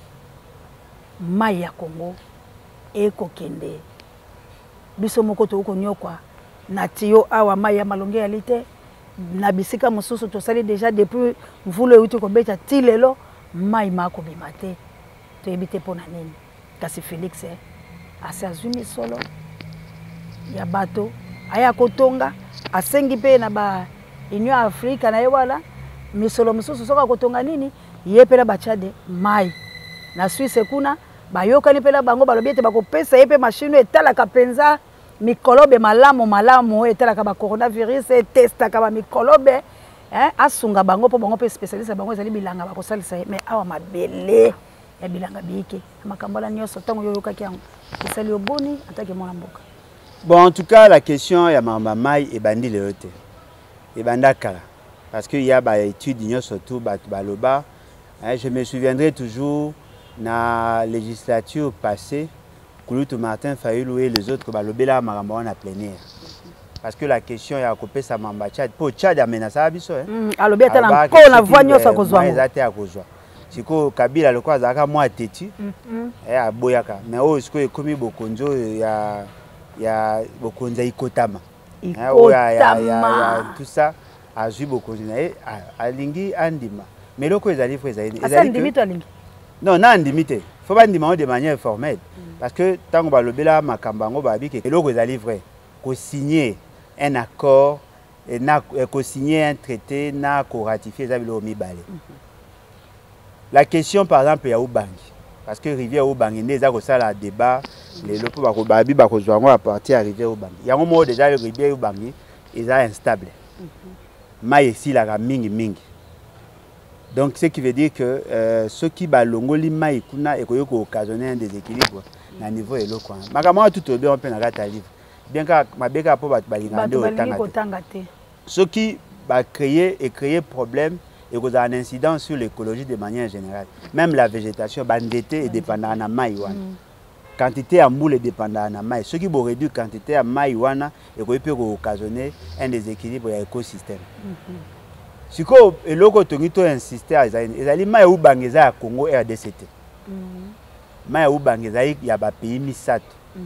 mai ya Congo e ko kende biso moko to ko nyokwa na tio awa mai ya malonge ya lite na bisika mosusu to sali déjà depuis mvulo uti ko beta tilelo mai mako bimate to ebite pona nini kasi Félix eh asa azumi solo ya bato aya kotonga asengi pe na ba Union Africa na yewala misolo mosusu soka kotonga nini yepela bachade mai na Suisse kuna bayoka ni pela bango balobiete bakopesa yepe machine etala kapenza mikolobe malamu malamu etala ka ba coronavirus testa ka ba mikolobe hein asunga bango po bango pe spécialiste bango ezali bilanga bakosalisa mais awa mabele ya bilanga biki makambola nyoso tango yoyoka ki yango esali oboni atake mwana mboka. Bon en tout cas la question ya mama mai e bandi le yote e banda kala parce que il y a ba étude nyoso tout ba baloba hein, je me souviendrai toujours na législature passée Kouloutou Martin Fayulu et les autres balobela makambo na plein air parce que la question ya kopé sa mamba Tchad pour Tchad amenasa biso hein alobi ata na ko na voix sa kozwa ezate ya kozwa siko Kabila le kwa zaka moi teti eh aboyaka mais o siko ekomi bokonzo ya ya bokonza ikotama eh ya ya ya tout ça azui bokonzo na e alingi andima mais loko ezali fo ezali ezali non non ndimité faut pas ndima de manière formelle parce que tant qu'on va le bela makambango babi que loko ezali vrai ko signer un accord et na ko signer un traité na ko ratifier ça bilo mibale. La question par exemple ya Ubangi parce que rivière Ubangi ndeza ko sala débat les lopo ba ko babi ba ko zwango à partir à rivière Ubangi yango mo déjà le rivière Ubangi est instable mai ici la mingi mingi. Donc ce qui veut dire que euh, ceux qui balongoli mai kuna et koyoko occasionner un déséquilibre na niveau elo quoi. Makamwa tout au bien on peut na gata livre. Bien que mabeka po bat balingande otanga. Ce qui va créer et créer problème et cause un incident sur l'écologie de manière générale. Même la végétation, bandité est dépendant de maïwana. Quantité à moule est dépendant de maï. Ce qui va réduire la quantité à maïwana et qui peut occasionner un déséquilibre de l'écosystème. Si vous avez insisté à ça, il y a des maïs ou bangeza à Congo R D C T. Maïs ou bangeza il y a des pays misat.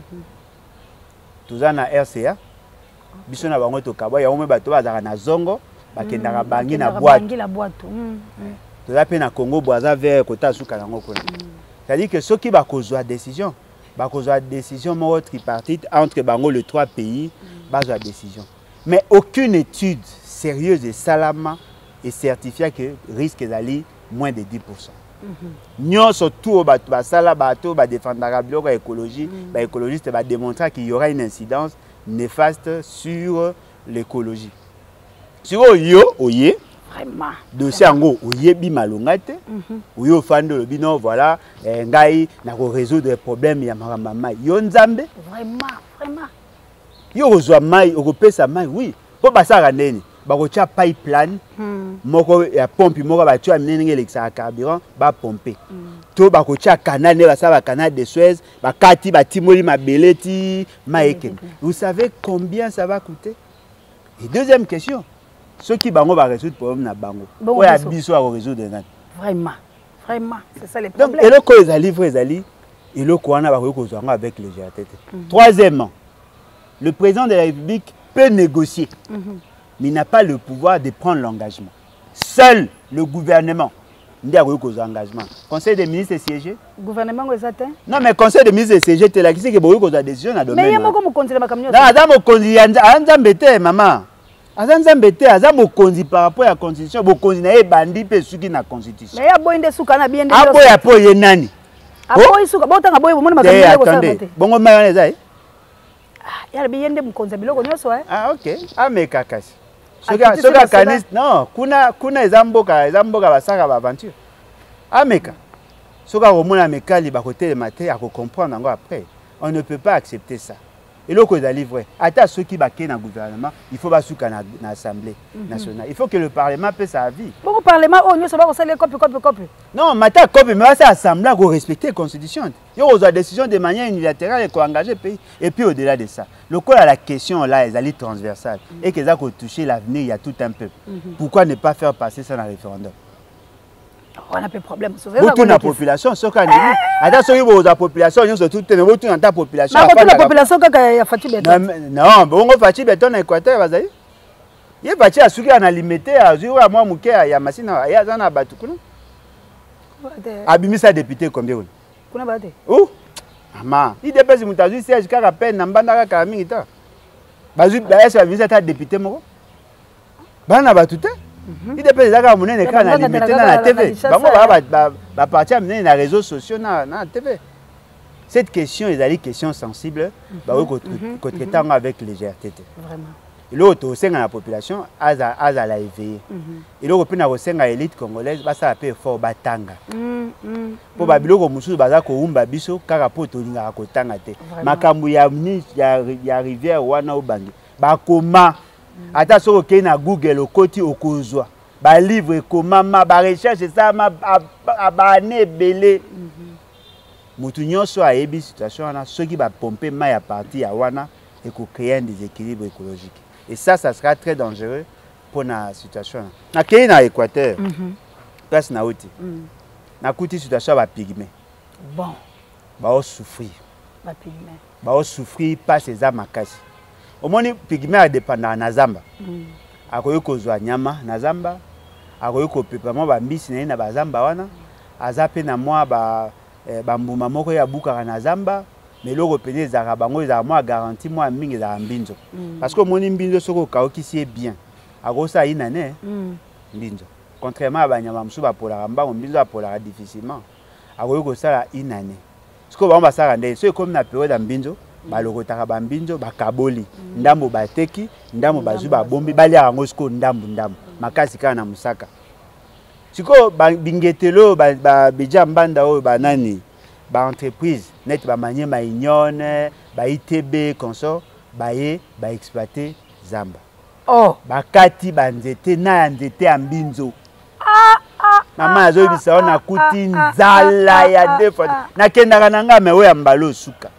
Tout ça na R C A. Biso na bango to kabo ya omwe bato bazaka na zongo bakendaka bangi na boîte. Bangi la boîte. Tout ça pe na Congo Brazzaville kota suka nango ko. C'est-à-dire que ceux qui va causer décision, va causer décision moko tripartite entre bango les trois pays, bazwa décision. Mais aucune étude sérieuse et salama est certifiée que risque d'aller moins de dix pour cent. Nous surtout bato basala bato ba défendra biloko écologie, ba écologiste va démontrer qu'il y aura une incidence néfaste sur l'écologie. Sur yo oye vraiment dossier ngo oye bi malongate oyo fando le bino voilà ngai na ko résoudre les problèmes ya mama yo nzambe vraiment vraiment yo ozwa mai okopesa mai oui po basaka ndeni bakotia pipeline moko ya pompe moko batia minenge lekisa carburant ba pomper to bakotia canal ne basaba canal de Suez bakati batimoli mabeleti maeke. Vous savez combien ça va coûter? Et deuxième question, ceux qui bango va résoudre problème na bango o ya biso a résoudre ngani vraiment vraiment c'est ça le problème. Donc eloko ezali vrai ezali eloko wana ba ko zanga avec le G A T T. Troisièmement, le président de la République peut négocier. Mais il n'a pas le pouvoir de prendre l'engagement. Seul le gouvernement n'a pas eu engagement. Conseil des ministres est siégé. Gouvernement est atteint? Non, mais conseil des ministres est siégé. Tu as dit que tu as eu la décision dans le domaine. Mais il y a beaucoup de conduire ma camion. Non, il y a un maman. Il y a un conduit par rapport à la constitution. Il y a un bandit qui est la constitution. Mais il y a un bandit qui est la constitution. Il y a un bandit qui est la constitution. Ah ok. Ah mais kakasi. Soka soka kanis non, kuna kuna ezamboka ezamboka basaka ba aventure. Ah meka. Soka romona mekali ba côté le matin à comprendre encore après. On ne peut pas accepter ça. Et le cause est vrai. Ata ceux qui baquent dans le gouvernement, il faut pas souka dans l'Assemblée nationale. Il faut que le Parlement paie sa vie. Bon Parlement, oh nous ça va conseiller copie copie copie. Non, mata copie mais c'est l'Assemblée qui respecter la Constitution. Il y a des décisions de manière unilatérale et qui engagent le pays. Et puis au-delà de ça, le quoi la question là, elle est transversale et qu'ils ont touché l'avenir, il y a tout un peuple. Pourquoi ne pas faire passer ça dans le référendum? On a pas de problème. Vous la population, ce qu'on dit. Attends, ce que la population, nous sommes tous les vous dans ta population. Mais la population, quand il y a Fatih Béton. Non, bon, Fatih Béton en Équateur, vas-y. Il y a Fatih à celui qui a limité à Zuru à moi, Mouké, à Yamassina, à Yazana, à Batukunu. Abimi sa député combien? Kuna Bate. Où? Maman, il dépasse Moutazu, c'est jusqu'à la peine, Nambanda, Karamita. Bazu, est-ce que vous député, moi? Bana Batute? Il dépend des gens qui ont écran à limiter dans la T V. Va partir dans les réseaux sociaux dans la T V. Cette question est une question sensible avec les G R T T. Vraiment. L'autre, au sein de la population, a la éveillé. Et l'autre, au sein de l'élite congolaise, ça appelle fort batanga. Pour babilo ko musu baza ko umba biso kaka poto linga ko tanga te. Makambu ya ya rivière wana obangi. Ba koma ata soko ke na Google okoti okozwa. Ba livre komama ba recherche ça ma ba ne belé. Mutu nyonso a yebi situation wana ceux qui ba pomper mai à partir ya wana et ko créer un déséquilibre écologique. Et ça ça sera très dangereux pour la situation. Na ke na Équateur. Place na oti. Na kuti situation ba pygmée. Bon. Ba o souffrir. Ba pygmée. Ba o souffrir pas ces amakasi. Au moni pygmée a dépendant na zamba. Akoyo kozwa nyama na zamba. Akoyo ko pepamo ba mbisi na na ba zamba wana. Azape na mwa ba ba mbuma moko ya buka na zamba. Mais loko pene za bango za mwa garantie mwa mingi za mbinzo. Parce que moni mbinzo soko kaokisi bien. Akosa ina ne. Mbinzo. Contrairement à Banyama Msuba pour la Ramba, on bise pour la difficilement. A Goyo Sala inane. Ce qu'on va faire, c'est comme la période d'Ambinzo, Baloko Tarabambinzo, Bakaboli, Ndambo Bateki, Ndambo Bazuba Bombi, Balia Mosco, Ndambu Ndam, Makasika na Musaka. Siko Bingetelo, Bijambanda, Banani, ba entreprise, net ba manier ma union, ba I T B, consort, ba ye, ba exploiter Zamba. Oh. Bakati banzete na nzete ambinzo. Mama azo bisa ona kuti nzala ya defa. Na kendaka nanga mewe ya mbalo suka.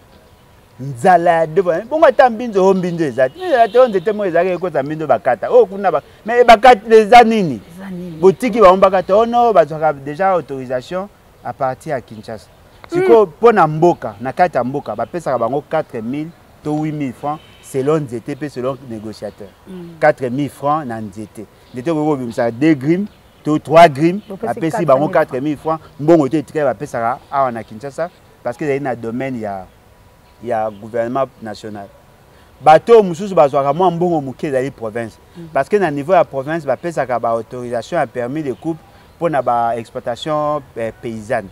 Nzala ya defa. Bongo ata mbinzo ho mbinzo ezati. Ate on nzete mo ezaki ekota mbinzo bakata. Oh kuna ba. Mais bakati les nini? Botiki ba bakata ono bazaka déjà autorisation à partir à Kinshasa. Siko pona mboka na kati ya mboka ba pesa bango quatre mille to huit mille francs selon nzete pe selon négociateur. quatre mille francs na nzete. Nzete ko bimisa deux grim to trois grim ba pesi bango quatre mille francs mbongo te tikaya ba pesa awa na Kinshasa parce que il y a un domaine il y a il y a gouvernement national. Bateau mususu bazwaka mwa mbongo muke ezali province parce que na niveau ya province ba pesa ka ba autorisation a permis de coupe pour na ba exploitation eh, paysanne.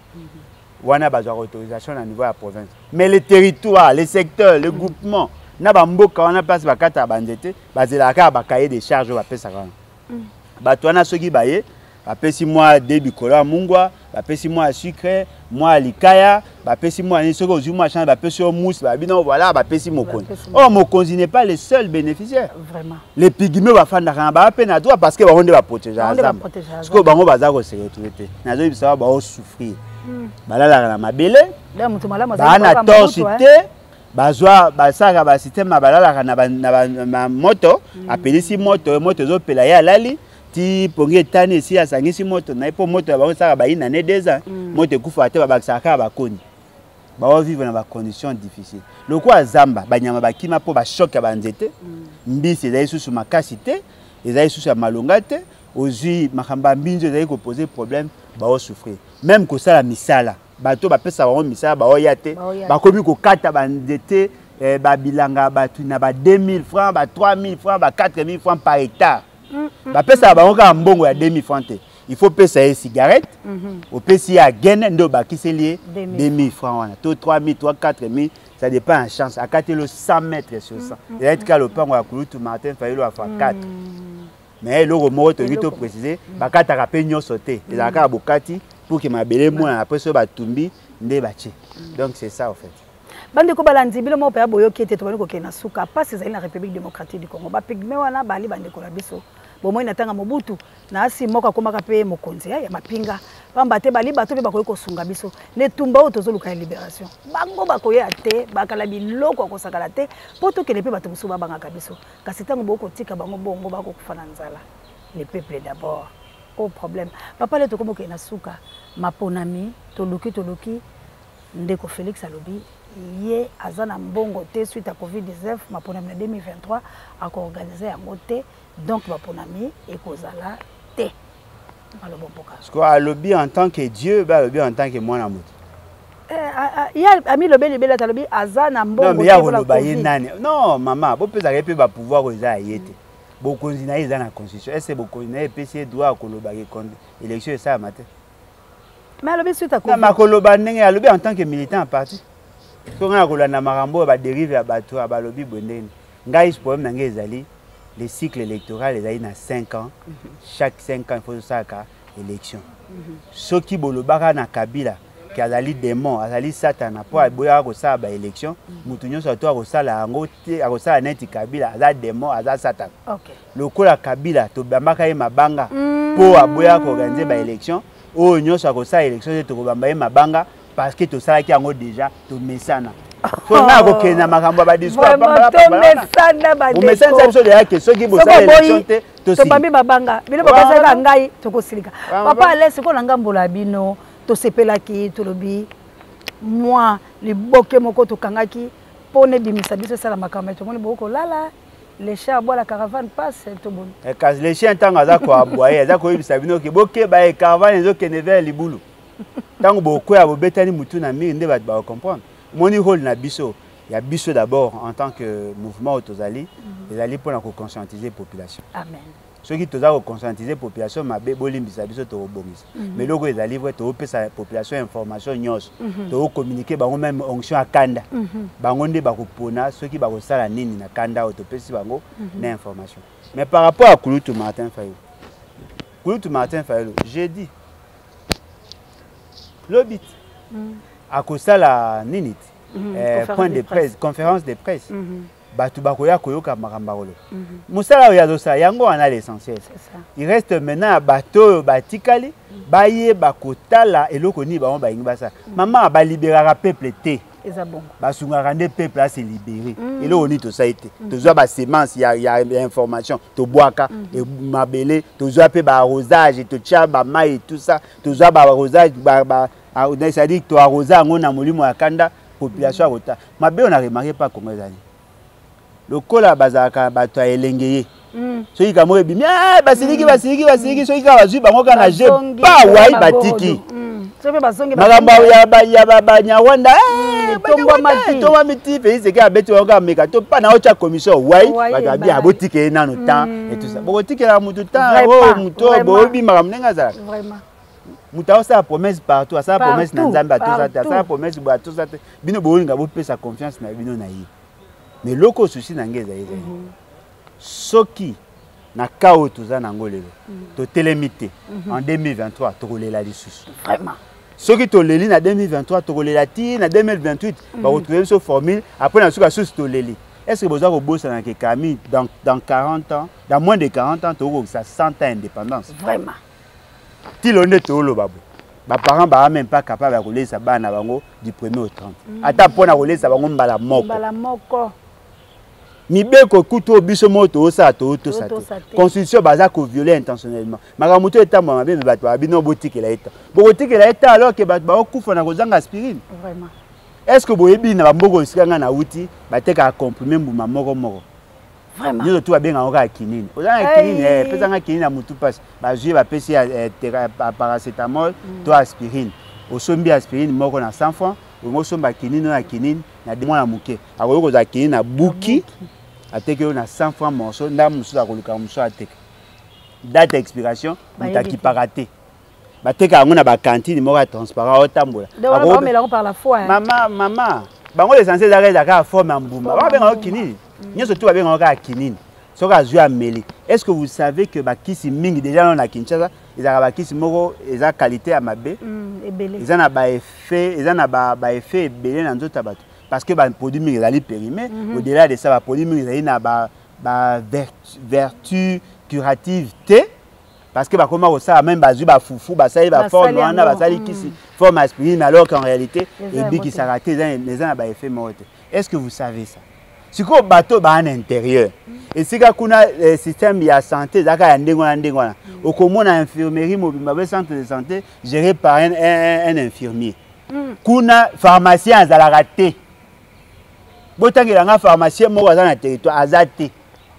Wana bazwa autorisation na niveau ya province. Mais les territoires, les secteurs, le groupement na ba mboka wana place bakata banzete bazelaka ba cahier de charges ba pesa ka. Bato wana soki baye bapesi mwa debi kola mungwa bapesi mwa sucre mwa likaya bapesi mwa ni soko ozuma chance bapesi o mousse babino voilà bapesi mokonzi. Oh mokonzi n'est pas le seul bénéficiaire. Vraiment. Les pygmées bafanda kana ba pe na droit parce que ba onde ba protéger azam. Parce que bango baza ko sécurité. Nazo bisa ba o souffrir. Balala na mabele. Bana torsité. Bazwa basaka ba système balala na na moto apelisi moto moto zo pela ya lali. Ti pongi tani si asangisi moto na ipo moto ba saka ba ina ne deux ans moto kufa te ba bakisaka ba koni ba vivre na ba conditions difficiles loko azamba banyama bakima po ba choc ya banzete mbisi ezali susu makasi te ezali susu ya malonga te ozui makamba mbinzo ezali ko poser problème ba o souffrir même ko sala misala bato ba pesa ba misala ba o yate ba komi ko kata banzete ba bilanga batu na ba deux mille francs ba trois mille francs ba quatre mille francs par hectare. Ba pesa ba onka mbongo ya deux mille francs te. Il faut pesa une cigarette. Au pesi ya gain ndo ba kiseli deux mille francs wana. To trois mille, toi quatre mille, ça dépend en chance. Akate le cent mètres sur cent. Il être ka le pango ya kulutu Martin Fayulu a fait quatre. Mais le remoro to vite préciser, ba kata ka pe nyoso te. Il a ka bokati pour que mabele mo na après so ba tumbi nde ba che. Donc c'est ça en fait. Bande ko balandi bilo mo pa boyo kete to bani ko kena suka passe za la République démocratique du Congo. Ba pigme wana bali bande ko la biso. Bomo inatanga Mobutu na asi moka komaka pe mokonzi ya mapinga pamba te bali bato pe bakoyi ko sunga biso ne tumba o tozo luka libération bango bakoyi ate bakala biloko ko sakala te poto ke le pe bato musuba banga biso kasi tango boko tika bango bongo bako kufana nzala le peuple d'abord au problème papa le to komoke na suka maponami to luki to luki ndeko Félix alobi ye azana mbongo te suite à covid dix-neuf maponami na deux mille vingt-trois a ko organiser yango te. Donc, Baponami et Kozala te. Parce que lobby en tant que Dieu, bah lobby en tant que moi n'amour. Il y a ami lobby le bel lobby azana mbongo. Non mais il y a lobby nani. Non maman, bon peut arrêter ba pouvoir aux ayete. Beaucoup continuer ils dans la constitution. Est-ce que beaucoup continuer P C droit ko lobby contre élection ça matin. Mais lobby suite à quoi? Non, ma koloba ndenge lobby en tant que militant parti. Ko nga ko la na marambo ba dérive ya bato ba lobby bondeni. Ngai problème nanga ezali. Le cycle électoral est à cinq ans. Chaque cinq ans, il faut ça élection. Ceux qui bolobaka na Kabila, qui a zali démon, a zali Satan, pour aboya ko ça ba élection, mutunyo sa to ko ça la ngote, ko ça neti Kabila, a démon, a Satan. OK. Le ko la Kabila to bambaka ye mabanga pour aboya ko organiser ba élection, o nyoso ko ça élection to ko bamba ye mabanga parce que to ça ki ango déjà to mesana. So na ko kena makambo ba discours pamba mesana ba discours. Mesana ça so de que ceux qui bossa élection te to si. To bambi babanga. Bino bapesa ka ngai to ko silika. Papa laisse ko nanga mbola bino to sepelaki to lobi moi li boke moko to kangaki pone bimisa biso sala makambo to moni boko lala les chats bois la caravane passe to bon. Et quand les chiens tanga za ko aboyer za ko bimisa bino ke boke ba e caravane zo kene vers libulu. Tango boko ya bobetani mutu na mi nde ba ba comprendre. Mon rôle na biso, il y a biso d'abord en tant que mouvement autozali, les alliés pour conscientiser la population. Amen. Ceux qui ont conscientiser la population, ma bébé bisa biso to bomis. Mais logo les alliés vont to pesa population information nyos, to communiquer bango même onction à kanda. Bango nde ba kopona ceux qui ba ko sala nini na kanda auto pesi bango na information. Mais par rapport à Kulutu Martin Fayulu. Kulutu Martin Fayulu, j'ai dit l'obit. À cause de la ninite, point de presse, conférence de presse. batu bakoya koyoka makamba kolo musala oyo azosala yango wana l'essentiel. Il reste maintenant bato batikali baye bakotala eloko ni bango bayingi basa mama balibérera peuple te basungaka nde peuple ase libéré eloko ni tosali te tozwa basemence ya, ya information tobwaka mabele tozwa mpe baarrosage totia bamai tout ça tozwa baarrosage c'est-à-dire toarrosa yango na molimo ya kanda population ya kota mabe on a remarqué pas Congo ezali lokola bazalaka bato ya elenge ye soki kamo ebimi basiliki basiliki basiliki soki kaka bazwi bango kaka na je pa wai batiki makambo ya banyarwanda tomba miti pays eke abeti wango kaka meka to mpa na otya commission wai bato abi abotike ye nano temps et tout ça bokotikela mutu temps oyo mutu oyo boyebimaka ndenge azalaka mutu aosala promesse partout asala promesse na nzambe atosa te asala promesse boye atosa te bino boyolinga bopesa confiance na bino na ye mais loko susi na nge ezali ezali soki na ka oyo toza nango lelo totelemi te en deux mille vingt-trois tokolela lisusu soki toleli na deux mille vingt-trois tokolela ti na deux mille vingt-huit bakotrouve biso formule après na suka susu toleli est-ce que boza kobosana ke kami dans, dans quarante ans dans moins de quarante ans tokokokisa cent ans indépendance vraiment tilo nde tooloba bo baparents baa même pas capable ya kolesa bana bango du premier au trente ata mpona kolesa bango mbala moko mbala moko mibeko kuto biso moto osa to to sa constitution baza ko violer intentionnellement makambo to etambo mabe me bato babino botikela eta botikela eta alors que bato ba kufa na kozanga aspirine vraiment est-ce que boyebi na bamboko sikanga na uti bateka comprimé mbuma moko moko vraiment nyo to abenga oka kinini ozanga kinini eh pesa nga kinini na mutu passe ba jui ba pesi paracétamol to aspirine osombi aspirine moko na cent francs ngo somba kinini na kinini na demo na muke akoyo za kinini na buki ateke na cent francs morceau nda musu akoluka musu ateke date expiration mutaki paraté bateka yango na ba cantine moko transparent otambola akomela par la fois mama mama bango l'essentiel ezaka ezaka forme en mbuma ba benga kinini nyoso tu ba benga ka kinini soka azwa meli est-ce que vous savez que bakisi mingi déjà na Kinshasa ezaka bakisi moko eza qualité ya mabe ebele eza na ba effet eza na ba ba effet ebele na nzoto bato parce que ba produit mingi ezali périmé au-delà de ça ba produit mingi ezali na ba ba vertu, vertu curative te parce que ba koma osala même bazui ba fufu ba sali ba forme wana ba sali kisi forme aspirine alors qu'en réalité ebiki sa raté eza na ba effet morte. Est-ce que vous savez ça? Si ko bato ba en intérieur et si ka kuna système ya santé zaka ya ndengo na ndengo na okomona infirmerie mobimba ba centre de santé géré par un, un, un infirmier kuna pharmacien azalaka te botangela nga pharmacien moko aza na territoire azate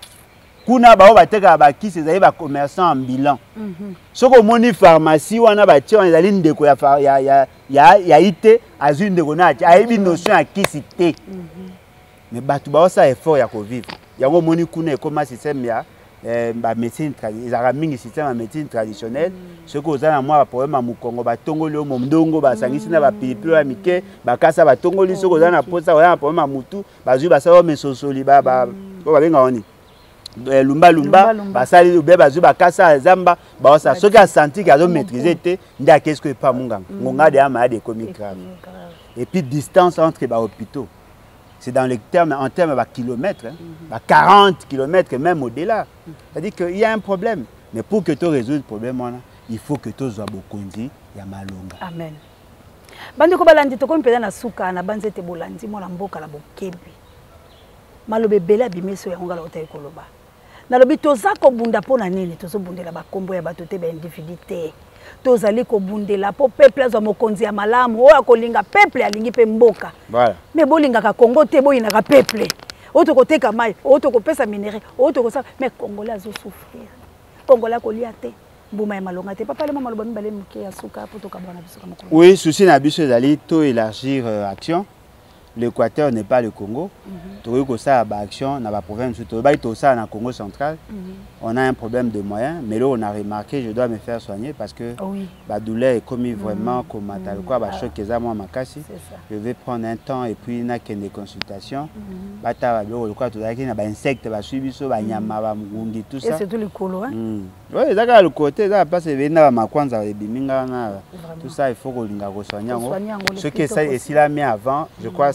kuna bao bateka ba kisi ezali ba commerçant ambulant soko moni pharmacie wana ba tia ezali ndeko ya ya ya ya, ya ite azui ndeko na tia ayebi notion ya kisi te mais batu ba osa effort ya ko vivre yango moni kuna ekoma système ya eh, ba médecine traditionnelle mingi système ya médecine traditionnelle soko ozana mwa ba problème ya mukongo batongoli o mondongo basangisi na ba pilipilo ya mike bakasa batongoli soko ozana posa ozana problème ya mutu bazui basalo mesosoli ba ba ko babenga oni lumba lumba basali ube bazui bakasa zamba baosa soki a senti ka zo maîtriser te nda qu'est-ce que pas munganga ngonga de ama de comique grave et puis distance entre ba hôpitaux c'est dans les termes, en termes de kilomètres, hein, mm -hmm. quarante kilomètres, même au-delà. C'est-à-dire qu'il y a un problème. Mais pour que tu résolues le problème, il faut que tu sois beaucoup dit, il y a malonga. Amen. Bandi ko balandi to ko mpeza na suka na banzete bolandi mona mboka la bokebi. Malobe bela bimeso ya ngala otaye koloba. Na lobi toza ko bunda pona nini tozo bundela ba kombo ya batote ba individualité. Tozali ko bundela po peuple azo mokonzi ya malamu o akolinga peuple alingi pe mboka. Voilà. Mais bolinga ka Congo te boyina ka peuple. Oto ko teka mai, oto ko pesa minéraux, oto ko sa mais Congolais azo souffrir. Congolais ko lia te. Mbuma ya malonga te papa le mama loba mbale muke ya suka poto ka bana biso ka mokolo. Oui, souci na biso ezali to élargir euh, action. L'Équateur n'est pas le Congo. Tout que ça a action dans la province tout ba ça na Congo central. On a un problème de moyens, mais là on a remarqué je dois me faire soigner parce que oui. Ba douleur est commis vraiment comme matal quoi ba choc que ça moi makasi. Je vais prendre un temps et puis na ken des consultations. Ba ta ba lo quoi tout ça qui na ba insectes ba suivi so ba nyama ba mungi tout ça. Et c'est tout le colo hein. Oui, ça le côté ça passe venir ma kwanza ebiminga na tout ça il faut ko linga ko soigner ngo. Ce que ça et si la mis avant, je crois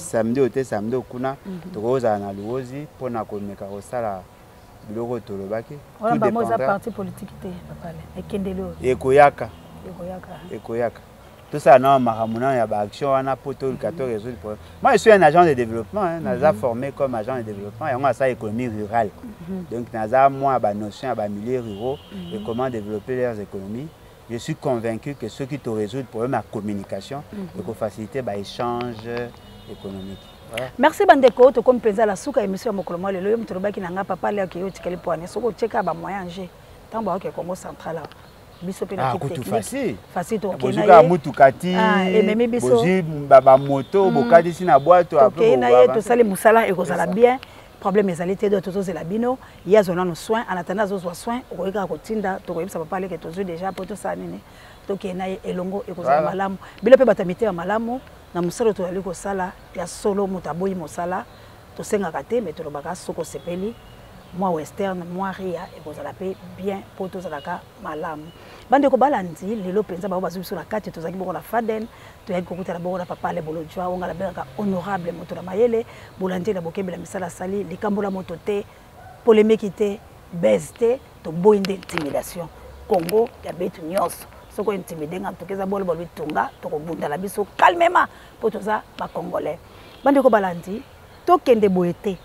samedi au samedi kuna tokoza na luozi pona komeka kosala biloko tolobaki tout dépendra parti politique te papale ekendelo ekoyaka ekoyaka ekoyaka tout ça na makamuna ya ba action wana poto le quatorze résoudre problème. Moi je suis un agent de développement hein, naza formé comme agent de développement et on a ça économie rurale. Donc naza moi ba notion ba milieux ruraux et comment développer leurs économies. Je suis convaincu que ceux qui te résoudent problème à communication et qu'on faciliter ba échange économique. Voilà. Merci Bandeko, to comme penza la souka émission mokolo mo lelo mto baki na nga papa le ki yo tikali poane soko cheka ba moyen G. Tambo ke Congo central. Biso pe na technique. Facile. Facile to ke na. Bozuka mutu kati. Ah, et même biso. Bozi baba moto, bokadi si na boîte to après. Ok na ye to sali musala e kozala bien. Problème ezali te do to zela bino, ya zona no soin en attendant zo soin ko ka ko tinda to ko yebisa papa le ke to zo déjà poto sa nini. To ke na ye elongo e kozala malamu. Bilo pe batamite ya malamu. Na musalo to ali ko sala ya solo mutaboyi mosala to senga kate mais to lobaka soko sepeli moi western moi ria et kozala pe bien pour to zalaka malamu bande ko balandi lelo penza ba bazu sur la carte to zaki boko na faden to yaki kokuta na boko na papa le bolo jwa onga la berka honorable moto na mayele bolandi na bokebi la misala sali likambola moto te polémique te bezte to boinde intimidation Congo ya betu nyos soko intimider nga tokeza bolo bolo bitunga to ko bunda la biso calmement pour to za ba congolais bande ko balandi to kende boete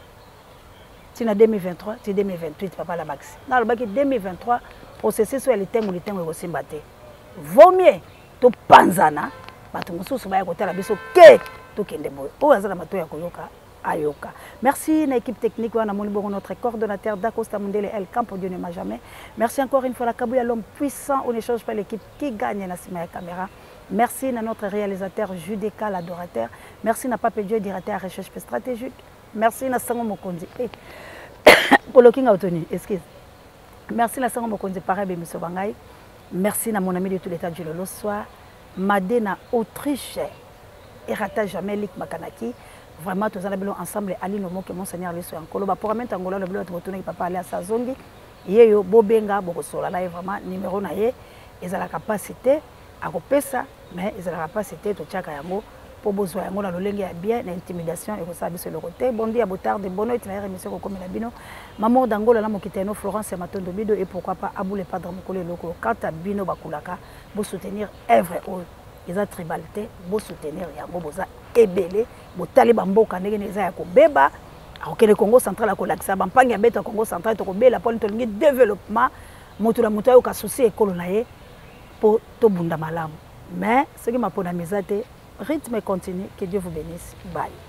tina deux mille vingt-trois ti deux mille vingt-huit papa la maxi na le baki deux mille vingt-trois processus sur le temps le temps ko simbate vaut mieux to panzana bato mususu ba ya kotala biso ke to kende boye o azala mato ya koyoka ayoka. Merci à l'équipe technique, notre coordonnateur d'Acosta Mundele El Campo, Dieu ne m'a jamais. Merci encore une fois à Kabouya, l'homme puissant, on n'échange pas l'équipe qui gagne la Sima caméra. Merci à notre réalisateur Judeka, l'adorateur. Merci à Pape Dieu, directeur recherche stratégique. Merci à Sango Mokondi. Pour le King Autoni, excuse. Merci à Sango Mokondi, pareil, M. Bangaï. Merci à mon ami de tout l'état du Lolo Soir. Madena Autriche, Erata Jamelik Makanaki. Vraiment, tous les ensemble, Ali Nomo, que mon Seigneur les soit en colo. Pour mettre en Angola, le bleu, tu papa aller à sa zongi. Yeyo, Bobenga, Bokosola, là, vraiment, numéro naïe. Ils ont la capacité à couper ça, mais ils ont la capacité de tchaka yango pour besoin yango dans le lengue bien, l'intimidation et ça, sur le côté. Bon dia, botard, de bonne nuit, la émission comme la bino. Maman d'Angola, là, mon kiteno, Florence et Matondo Bido, et pourquoi pas Abou le padre Mokole Loko. Quant à Bino Bakulaka, pour soutenir œuvre ou ils ont tribalité, pour soutenir yango, boza. Ebele bo taliba mboka ndenge neza ya kobeba akokele Congo central akolakisa bampangi ya beta Congo central to kobela poni to lingi développement moto la moto ka souci ekolo na ye po to bunda malamu mais ce qui m'a pona misate rythme continue que Dieu vous bénisse bye.